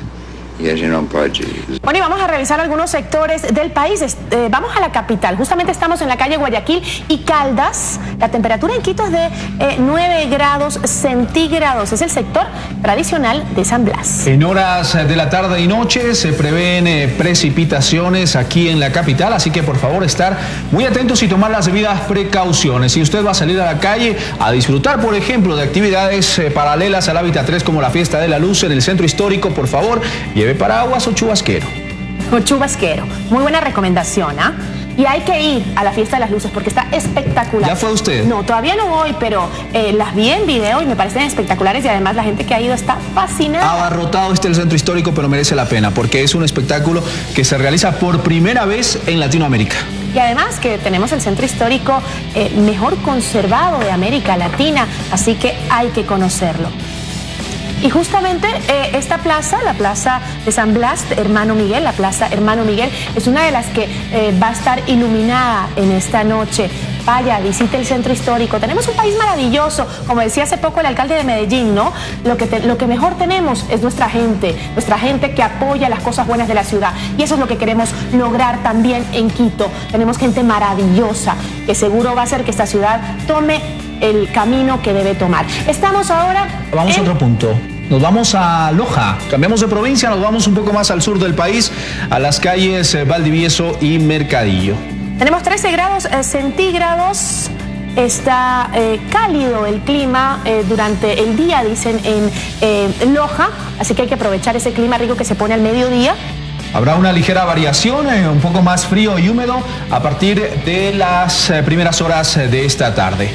Bueno, y vamos a revisar algunos sectores del país. Vamos a la capital. Justamente estamos en la calle Guayaquil y Caldas. La temperatura en Quito es de 9 grados centígrados. Es el sector tradicional de San Blas. En horas de la tarde y noche se prevén precipitaciones aquí en la capital, así que por favor estar muy atentos y tomar las debidas precauciones. Si usted va a salir a la calle a disfrutar, por ejemplo, de actividades paralelas al Hábitat 3 como la Fiesta de la Luz en el centro histórico, por favor, lleve paraguas o chubasquero. O chubasquero. Muy buena recomendación, ¿ah? Y hay que ir a la Fiesta de las Luces porque está espectacular. ¿Ya fue usted? No, todavía no voy, pero las vi en video y me parecen espectaculares y además la gente que ha ido está fascinada. Abarrotado el centro histórico, pero merece la pena porque es un espectáculo que se realiza por primera vez en Latinoamérica. Y además que tenemos el centro histórico mejor conservado de América Latina, así que hay que conocerlo. Y justamente esta plaza, la plaza de San Blas, Hermano Miguel, la plaza Hermano Miguel, es una de las que va a estar iluminada en esta noche. Vaya, visite el centro histórico. Tenemos un país maravilloso, como decía hace poco el alcalde de Medellín, ¿no? Lo que mejor tenemos es nuestra gente que apoya las cosas buenas de la ciudad. Y eso es lo que queremos lograr también en Quito. Tenemos gente maravillosa que seguro va a hacer que esta ciudad tome el camino que debe tomar. Estamos ahora... Vamos a otro punto. Nos vamos a Loja, cambiamos de provincia, nos vamos un poco más al sur del país, a las calles Valdivieso y Mercadillo. Tenemos 13 grados centígrados, está cálido el clima durante el día, dicen en Loja, así que hay que aprovechar ese clima rico que se pone al mediodía. Habrá una ligera variación, un poco más frío y húmedo a partir de las primeras horas de esta tarde.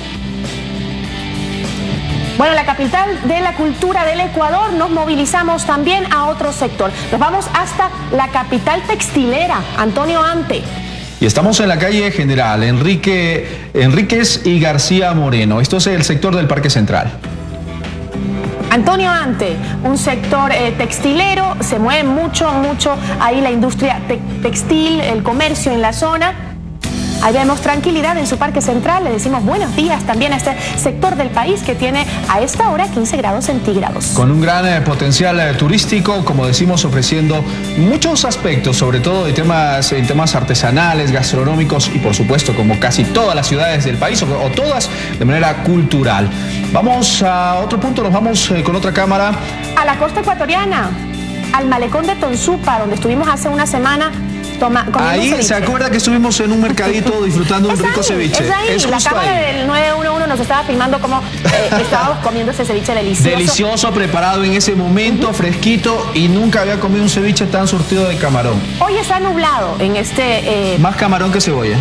Bueno, la capital de la cultura del Ecuador, nos movilizamos también a otro sector. Nos vamos hasta la capital textilera, Antonio Ante. Y estamos en la calle General Enríquez y García Moreno. Esto es el sector del Parque Central. Antonio Ante, un sector textilero, se mueve mucho ahí la industria textil, el comercio en la zona. Ahí vemos tranquilidad en su parque central. Le decimos buenos días también a este sector del país que tiene a esta hora 15 grados centígrados. Con un gran potencial turístico, como decimos, ofreciendo muchos aspectos, sobre todo en temas artesanales, gastronómicos y por supuesto, como casi todas las ciudades del país, o todas de manera cultural. Vamos a otro punto, nos vamos con otra cámara. A la costa ecuatoriana, al malecón de Tonsupa, donde estuvimos hace una semana. Ahí se acuerda que estuvimos en un mercadito disfrutando un rico ceviche. Es ahí, la cámara del 911 nos estaba filmando cómo estábamos comiendo ese ceviche delicioso. Delicioso, preparado en ese momento, fresquito, y nunca había comido un ceviche tan surtido de camarón. Hoy está nublado en este... Más camarón que cebolla.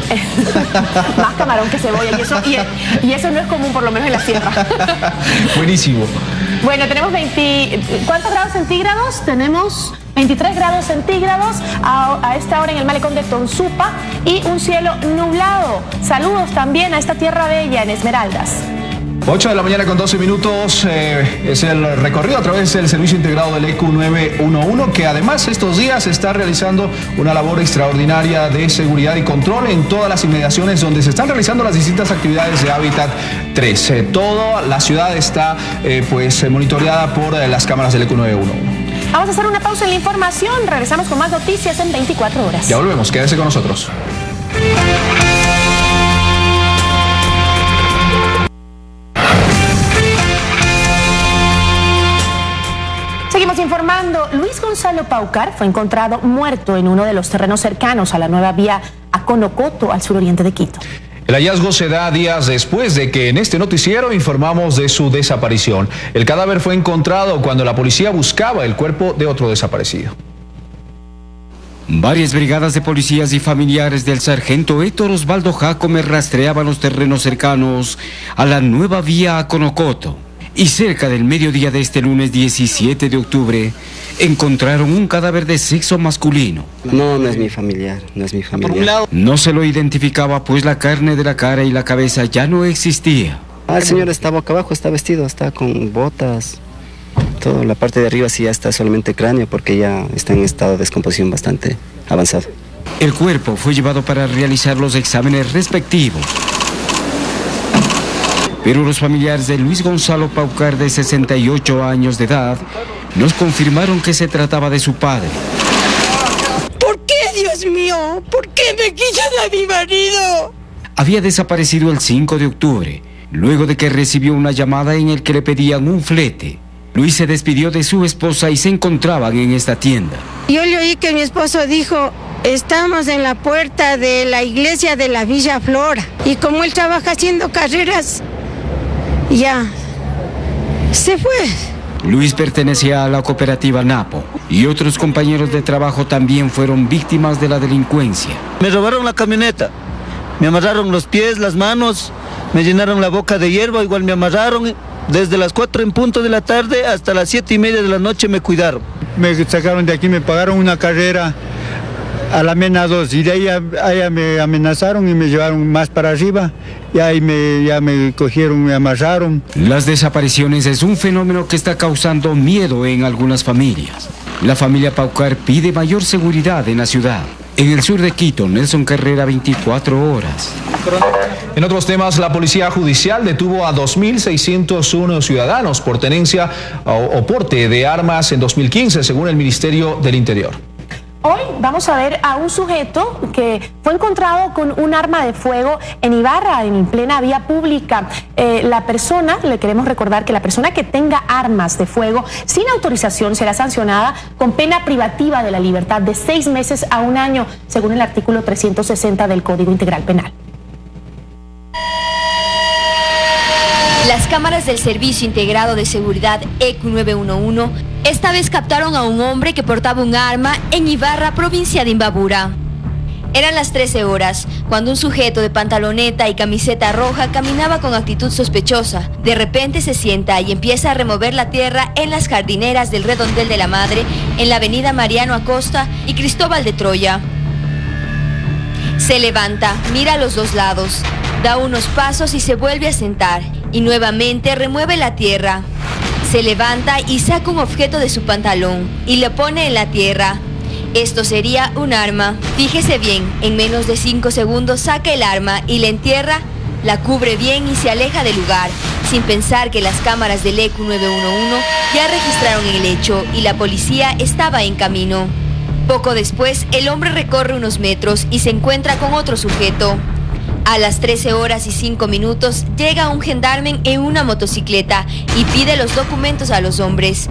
Más camarón que cebolla, y eso no es común, por lo menos en la sierra. Buenísimo. Bueno, tenemos ¿cuántos grados centígrados? Tenemos 23 grados centígrados a esta hora en el malecón de Tonsupa y un cielo nublado. Saludos también a esta tierra bella en Esmeraldas. 8 de la mañana con 12 minutos, es el recorrido a través del servicio integrado del EQ 911, que además estos días está realizando una labor extraordinaria de seguridad y control en todas las inmediaciones donde se están realizando las distintas actividades de Hábitat 3. Toda la ciudad está monitoreada por las cámaras del EQ 911. Vamos a hacer una pausa en la información, regresamos con más noticias en 24 horas. Ya volvemos, quédese con nosotros. Seguimos informando. Luis Gonzalo Paucar fue encontrado muerto en uno de los terrenos cercanos a la nueva vía Aconocoto, al suroriente de Quito. El hallazgo se da días después de que en este noticiero informamos de su desaparición. El cadáver fue encontrado cuando la policía buscaba el cuerpo de otro desaparecido. Varias brigadas de policías y familiares del sargento Héctor Osvaldo Jacome rastreaban los terrenos cercanos a la nueva vía Aconocoto. Y cerca del mediodía de este lunes 17 de octubre, encontraron un cadáver de sexo masculino. No es mi familiar, no es mi familiar. No se lo identificaba, pues la carne de la cara y la cabeza ya no existía. El señor está boca abajo, está vestido, está con botas. Toda la parte de arriba sí ya está solamente cráneo, porque ya está en estado de descomposición bastante avanzado. El cuerpo fue llevado para realizar los exámenes respectivos. Pero los familiares de Luis Gonzalo Paucar, de 68 años de edad, nos confirmaron que se trataba de su padre. ¿Por qué, Dios mío? ¿Por qué me quitan a mi marido? Había desaparecido el 5 de octubre, luego de que recibió una llamada en el que le pedían un flete. Luis se despidió de su esposa y se encontraban en esta tienda. Yo le oí que mi esposo dijo: estamos en la puerta de la iglesia de la Villa Flora. Y como él trabaja haciendo carreras, ya se fue. Luis pertenecía a la cooperativa Napo y otros compañeros de trabajo también fueron víctimas de la delincuencia. Me robaron la camioneta, me amarraron los pies, las manos, me llenaron la boca de hierba, igual me amarraron. Desde las 4 en punto de la tarde hasta las 7:30 de la noche me cuidaron. Me sacaron de aquí, me pagaron una carrera a la Mena 2 y de ahí allá me amenazaron y me llevaron más para arriba y ahí ya me cogieron, me amarraron. Las desapariciones es un fenómeno que está causando miedo en algunas familias. La familia Paucar pide mayor seguridad en la ciudad. En el sur de Quito, Nelson Carrera, 24 horas. En otros temas, la Policía Judicial detuvo a 2.601 ciudadanos por tenencia o porte de armas en 2015, según el Ministerio del Interior. Hoy vamos a ver a un sujeto que fue encontrado con un arma de fuego en Ibarra, en plena vía pública. Le queremos recordar que la persona que tenga armas de fuego sin autorización será sancionada con pena privativa de la libertad de 6 meses a 1 año, según el artículo 360 del Código Integral Penal. Las cámaras del Servicio Integrado de Seguridad EQ 911 esta vez captaron a un hombre que portaba un arma en Ibarra, provincia de Imbabura. Eran las 13 horas, cuando un sujeto de pantaloneta y camiseta roja caminaba con actitud sospechosa. De repente se sienta y empieza a remover la tierra en las jardineras del Redondel de la Madre, en la avenida Mariano Acosta y Cristóbal de Troya. Se levanta, mira a los dos lados, da unos pasos y se vuelve a sentar, y nuevamente remueve la tierra. Se levanta y saca un objeto de su pantalón y lo pone en la tierra. Esto sería un arma. Fíjese bien, en menos de 5 segundos saca el arma y la entierra, la cubre bien y se aleja del lugar, sin pensar que las cámaras del EQ 911 ya registraron el hecho y la policía estaba en camino. Poco después, el hombre recorre unos metros y se encuentra con otro sujeto. A las 13 horas y 5 minutos llega un gendarme en una motocicleta y pide los documentos a los hombres.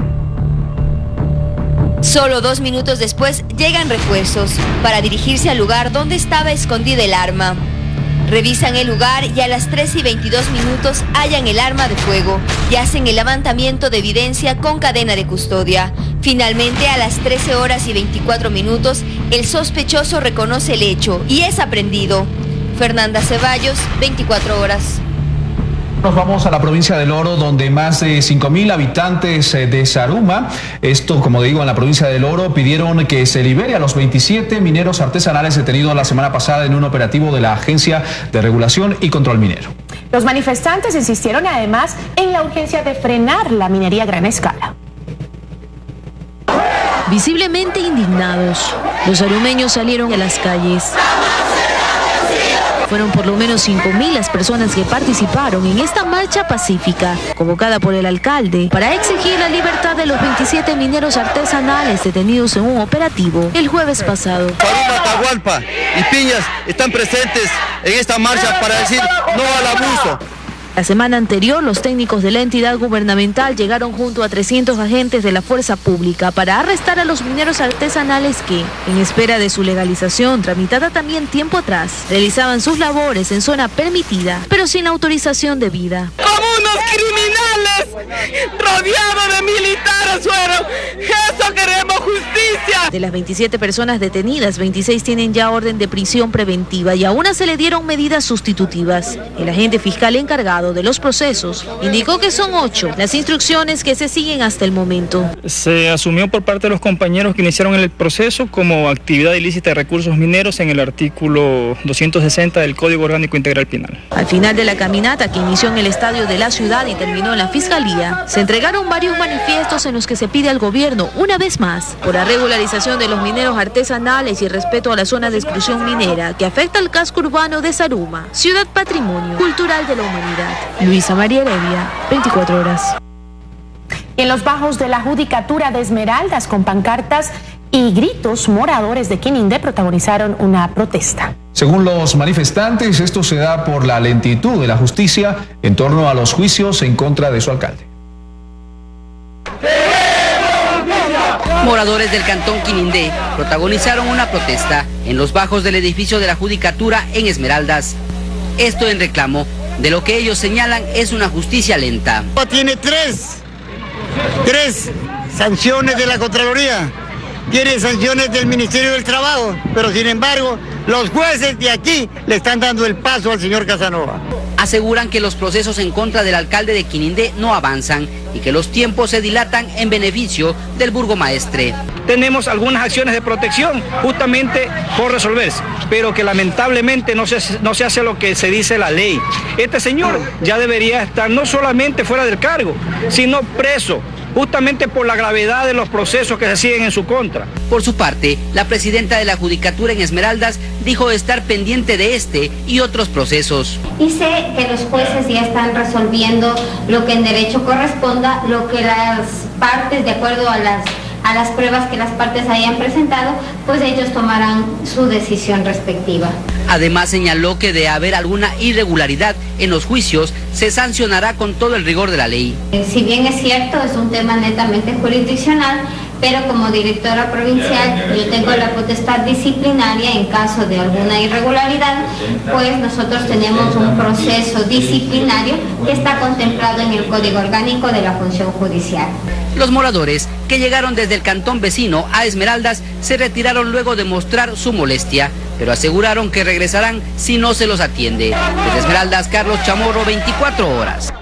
Solo 2 minutos después llegan refuerzos para dirigirse al lugar donde estaba escondida el arma. Revisan el lugar y a las 3 y 22 minutos hallan el arma de fuego y hacen el levantamiento de evidencia con cadena de custodia. Finalmente, a las 13 horas y 24 minutos, el sospechoso reconoce el hecho y es aprehendido. Fernanda Ceballos, 24 horas. Nos vamos a la provincia del Oro, donde más de 5.000 habitantes de Zaruma, esto como digo en la provincia del Oro, pidieron que se libere a los 27 mineros artesanales detenidos la semana pasada en un operativo de la Agencia de Regulación y Control Minero. Los manifestantes insistieron además en la urgencia de frenar la minería a gran escala. Visiblemente indignados, los zarumeños salieron a las calles. Fueron por lo menos 5.000 las personas que participaron en esta marcha pacífica, convocada por el alcalde, para exigir la libertad de los 27 mineros artesanales detenidos en un operativo el jueves pasado. Zaruma, Atahualpa y Piñas están presentes en esta marcha para decir no al abuso. La semana anterior, los técnicos de la entidad gubernamental llegaron junto a 300 agentes de la fuerza pública para arrestar a los mineros artesanales que, en espera de su legalización, tramitada también tiempo atrás, realizaban sus labores en zona permitida, pero sin autorización debida. Como unos criminales rodeados de militares fueron. ¡Eso queremos justicia! De las 27 personas detenidas, 26 tienen ya orden de prisión preventiva y a una se le dieron medidas sustitutivas. El agente fiscal encargado de los procesos indicó que son 8 las instrucciones que se siguen hasta el momento. Se asumió por parte de los compañeros que iniciaron el proceso como actividad ilícita de recursos mineros en el artículo 260 del Código Orgánico Integral Penal. Al final de la caminata que inició en el estadio de la ciudad y terminó en la Fiscalía, se entregaron varios manifiestos en los que se pide al gobierno, una vez más, por la regularización de los mineros artesanales y el respeto a la zona de exclusión minera que afecta al casco urbano de Zaruma, ciudad patrimonio cultural de la humanidad. Luisa María Heredia, 24 horas. En los bajos de la Judicatura de Esmeraldas, con pancartas y gritos, moradores de Quinindé protagonizaron una protesta. Según los manifestantes, esto se da por la lentitud de la justicia en torno a los juicios en contra de su alcalde. Moradores del cantón Quinindé protagonizaron una protesta en los bajos del edificio de la Judicatura en Esmeraldas. Esto en reclamo de lo que ellos señalan es una justicia lenta. Tiene tres sanciones de la Contraloría, tiene sanciones del Ministerio del Trabajo, pero sin embargo los jueces de aquí le están dando el paso al señor Casanova. Aseguran que los procesos en contra del alcalde de Quinindé no avanzan y que los tiempos se dilatan en beneficio del burgomaestre. Tenemos algunas acciones de protección justamente por resolverse, pero que lamentablemente no se hace lo que se dice la ley. Este señor ya debería estar no solamente fuera del cargo, sino preso, justamente por la gravedad de los procesos que se siguen en su contra. Por su parte, la presidenta de la Judicatura en Esmeraldas dijo estar pendiente de este y otros procesos. Y sé que los jueces ya están resolviendo lo que en derecho corresponda, lo que las partes, de acuerdo a las pruebas que las partes hayan presentado, pues ellos tomarán su decisión respectiva. Además señaló que de haber alguna irregularidad en los juicios, se sancionará con todo el rigor de la ley. Si bien es cierto, es un tema netamente jurisdiccional, pero como directora provincial yo tengo la potestad disciplinaria en caso de alguna irregularidad, pues nosotros tenemos un proceso disciplinario que está contemplado en el Código Orgánico de la Función Judicial. Los moradores, que llegaron desde el cantón vecino a Esmeraldas, se retiraron luego de mostrar su molestia, pero aseguraron que regresarán si no se los atiende. Desde Esmeraldas, Carlos Chamorro, 24 horas.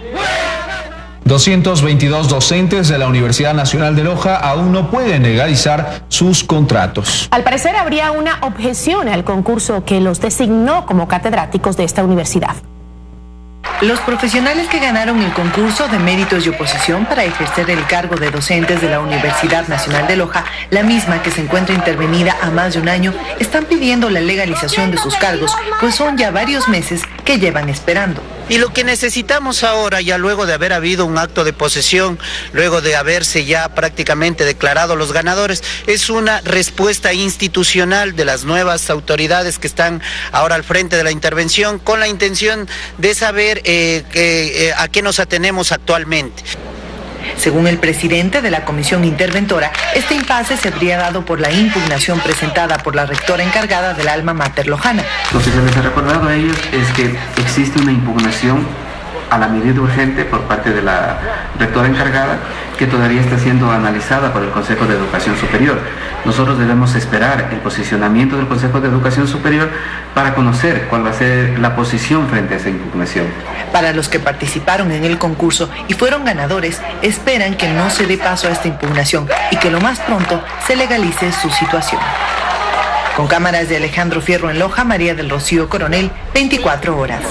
222 docentes de la Universidad Nacional de Loja aún no pueden legalizar sus contratos. Al parecer habría una objeción al concurso que los designó como catedráticos de esta universidad. Los profesionales que ganaron el concurso de méritos y oposición para ejercer el cargo de docentes de la Universidad Nacional de Loja, la misma que se encuentra intervenida a más de un año, están pidiendo la legalización de sus cargos, pues son ya varios meses que llevan esperando. Y lo que necesitamos ahora, ya luego de haber habido un acto de posesión, luego de haberse ya prácticamente declarado los ganadores, es una respuesta institucional de las nuevas autoridades que están ahora al frente de la intervención, con la intención de saber a qué nos atenemos actualmente. Según el presidente de la comisión interventora, este impasse se habría dado por la impugnación presentada por la rectora encargada del alma mater lojana. Lo que se les ha recordado a ellos es que existe una impugnación a la medida urgente por parte de la rectora encargada, que todavía está siendo analizada por el Consejo de Educación Superior. Nosotros debemos esperar el posicionamiento del Consejo de Educación Superior para conocer cuál va a ser la posición frente a esa impugnación. Para los que participaron en el concurso y fueron ganadores, esperan que no se dé paso a esta impugnación y que lo más pronto se legalice su situación. Con cámaras de Alejandro Fierro en Loja, María del Rocío Coronel, 24 horas.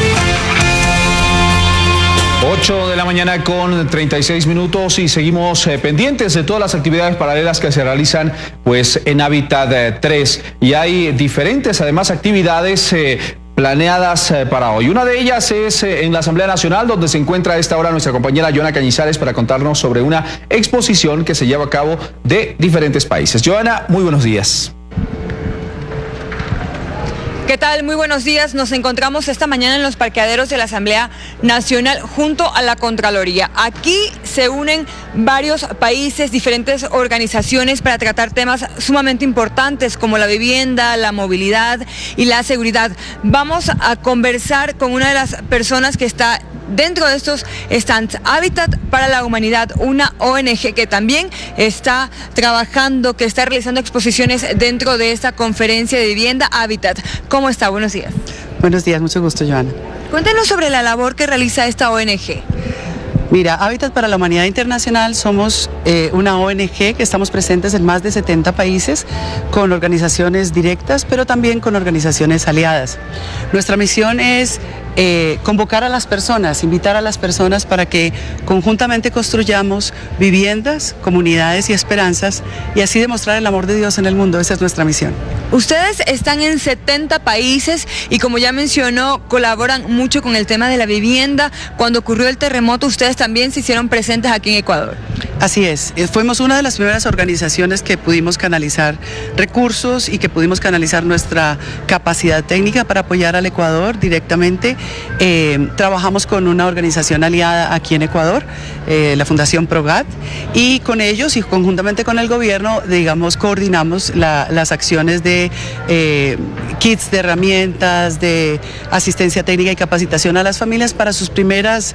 8 de la mañana con 36 minutos y seguimos pendientes de todas las actividades paralelas que se realizan pues en Hábitat 3 y hay diferentes además actividades planeadas para hoy. Una de ellas es en la Asamblea Nacional, donde se encuentra a esta hora nuestra compañera Joana Cañizares para contarnos sobre una exposición que se lleva a cabo de diferentes países. Joana, muy buenos días. ¿Qué tal? Muy buenos días. Nos encontramos esta mañana en los parqueaderos de la Asamblea Nacional junto a la Contraloría. Aquí se unen varios países, diferentes organizaciones para tratar temas sumamente importantes como la vivienda, la movilidad y la seguridad. Vamos a conversar con una de las personas que está dentro de estos stands. Hábitat para la Humanidad, una ONG que también está trabajando, que está realizando exposiciones dentro de esta conferencia de vivienda Hábitat. ¿Cómo está? Buenos días. Buenos días, mucho gusto, Joana. Cuéntenos sobre la labor que realiza esta ONG. Mira, Hábitat para la Humanidad Internacional somos una ONG que estamos presentes en más de 70 países con organizaciones directas, pero también con organizaciones aliadas. Nuestra misión es convocar a las personas, invitar a las personas para que conjuntamente construyamos viviendas, comunidades y esperanzas y así demostrar el amor de Dios en el mundo. Esa es nuestra misión. Ustedes están en 70 países y como ya mencionó, colaboran mucho con el tema de la vivienda. Cuando ocurrió el terremoto, ustedes también se hicieron presentes aquí en Ecuador. Así es, fuimos una de las primeras organizaciones que pudimos canalizar recursos y que pudimos canalizar nuestra capacidad técnica para apoyar al Ecuador directamente. Trabajamos con una organización aliada aquí en Ecuador, la Fundación PROGAT, y con ellos y conjuntamente con el gobierno, digamos, coordinamos las acciones de kits de herramientas, de asistencia técnica y capacitación a las familias para sus primeras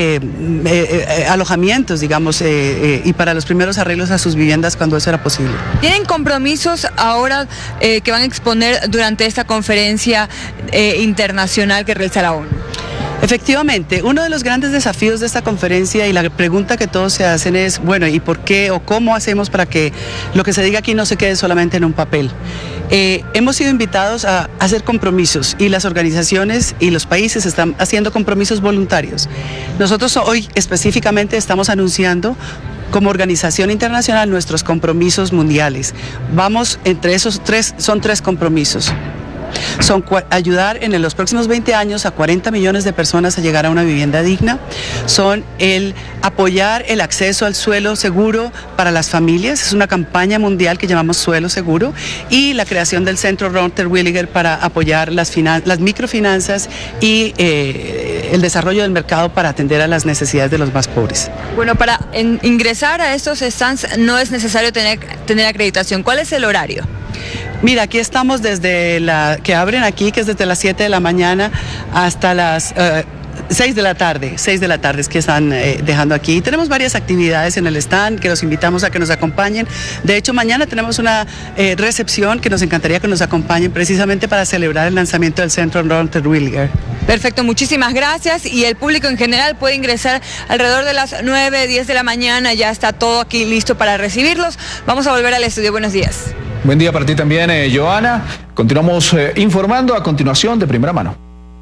alojamientos, digamos, y para los primeros arreglos a sus viviendas cuando eso era posible. ¿Tienen compromisos ahora que van a exponer durante esta conferencia internacional que realiza la ONU? Efectivamente, uno de los grandes desafíos de esta conferencia y la pregunta que todos se hacen es, bueno, ¿y por qué o cómo hacemos para que lo que se diga aquí no se quede solamente en un papel? Hemos sido invitados a hacer compromisos y las organizaciones y los países están haciendo compromisos voluntarios. Nosotros hoy específicamente estamos anunciando como organización internacional nuestros compromisos mundiales. Vamos, entre esos son tres compromisos. Son ayudar en los próximos 20 años a 40 millones de personas a llegar a una vivienda digna. Son el apoyar el acceso al suelo seguro para las familias. Es una campaña mundial que llamamos Suelo Seguro. Y la creación del Centro Ron Terwilliger para apoyar las microfinanzas y el desarrollo del mercado para atender a las necesidades de los más pobres. Bueno, para ingresar a estos stands no es necesario tener acreditación. ¿Cuál es el horario? Mira, aquí estamos desde que abren aquí, que es desde las 7 de la mañana hasta las 6 de la tarde es que están dejando aquí. Tenemos varias actividades en el stand que los invitamos a que nos acompañen. De hecho, mañana tenemos una recepción que nos encantaría que nos acompañen precisamente para celebrar el lanzamiento del Centro Ron Terwilliger. Perfecto, muchísimas gracias y el público en general puede ingresar alrededor de las 9, 10 de la mañana, ya está todo aquí listo para recibirlos. Vamos a volver al estudio, buenos días. Buen día para ti también, Joana. Continuamos informando a continuación de primera mano.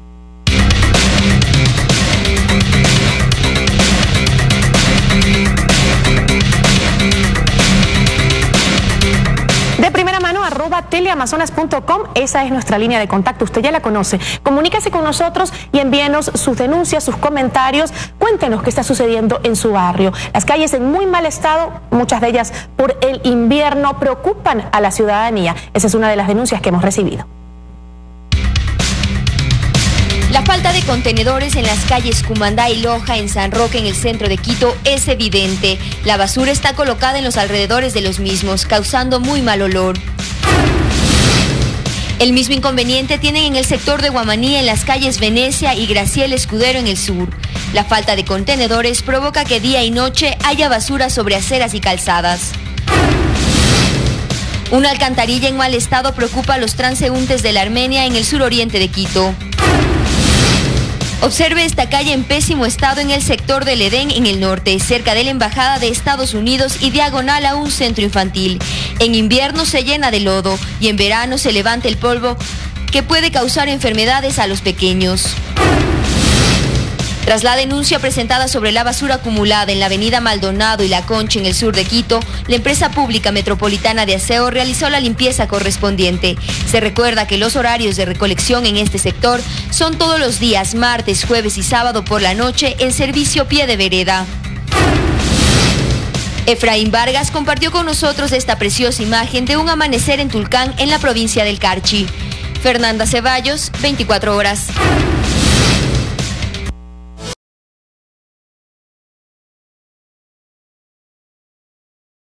De primera mano, @teleamazonas.com, esa es nuestra línea de contacto, usted ya la conoce. Comuníquese con nosotros y envíenos sus denuncias, sus comentarios, cuéntenos qué está sucediendo en su barrio. Las calles en muy mal estado, muchas de ellas por el invierno, preocupan a la ciudadanía. Esa es una de las denuncias que hemos recibido. La falta de contenedores en las calles Cumandá y Loja en San Roque, en el centro de Quito, es evidente. La basura está colocada en los alrededores de los mismos, causando muy mal olor. El mismo inconveniente tienen en el sector de Guamaní, en las calles Venecia y Graciela Escudero en el sur. La falta de contenedores provoca que día y noche haya basura sobre aceras y calzadas. Una alcantarilla en mal estado preocupa a los transeúntes de la Armenia en el suroriente de Quito. Observe esta calle en pésimo estado en el sector del Edén en el norte, cerca de la Embajada de Estados Unidos y diagonal a un centro infantil. En invierno se llena de lodo y en verano se levanta el polvo que puede causar enfermedades a los pequeños. Tras la denuncia presentada sobre la basura acumulada en la avenida Maldonado y La Concha en el sur de Quito, la empresa pública metropolitana de aseo realizó la limpieza correspondiente. Se recuerda que los horarios de recolección en este sector son todos los días, martes, jueves y sábado por la noche, en servicio pie de vereda. Efraín Vargas compartió con nosotros esta preciosa imagen de un amanecer en Tulcán, en la provincia del Carchi. Fernanda Ceballos, 24 horas.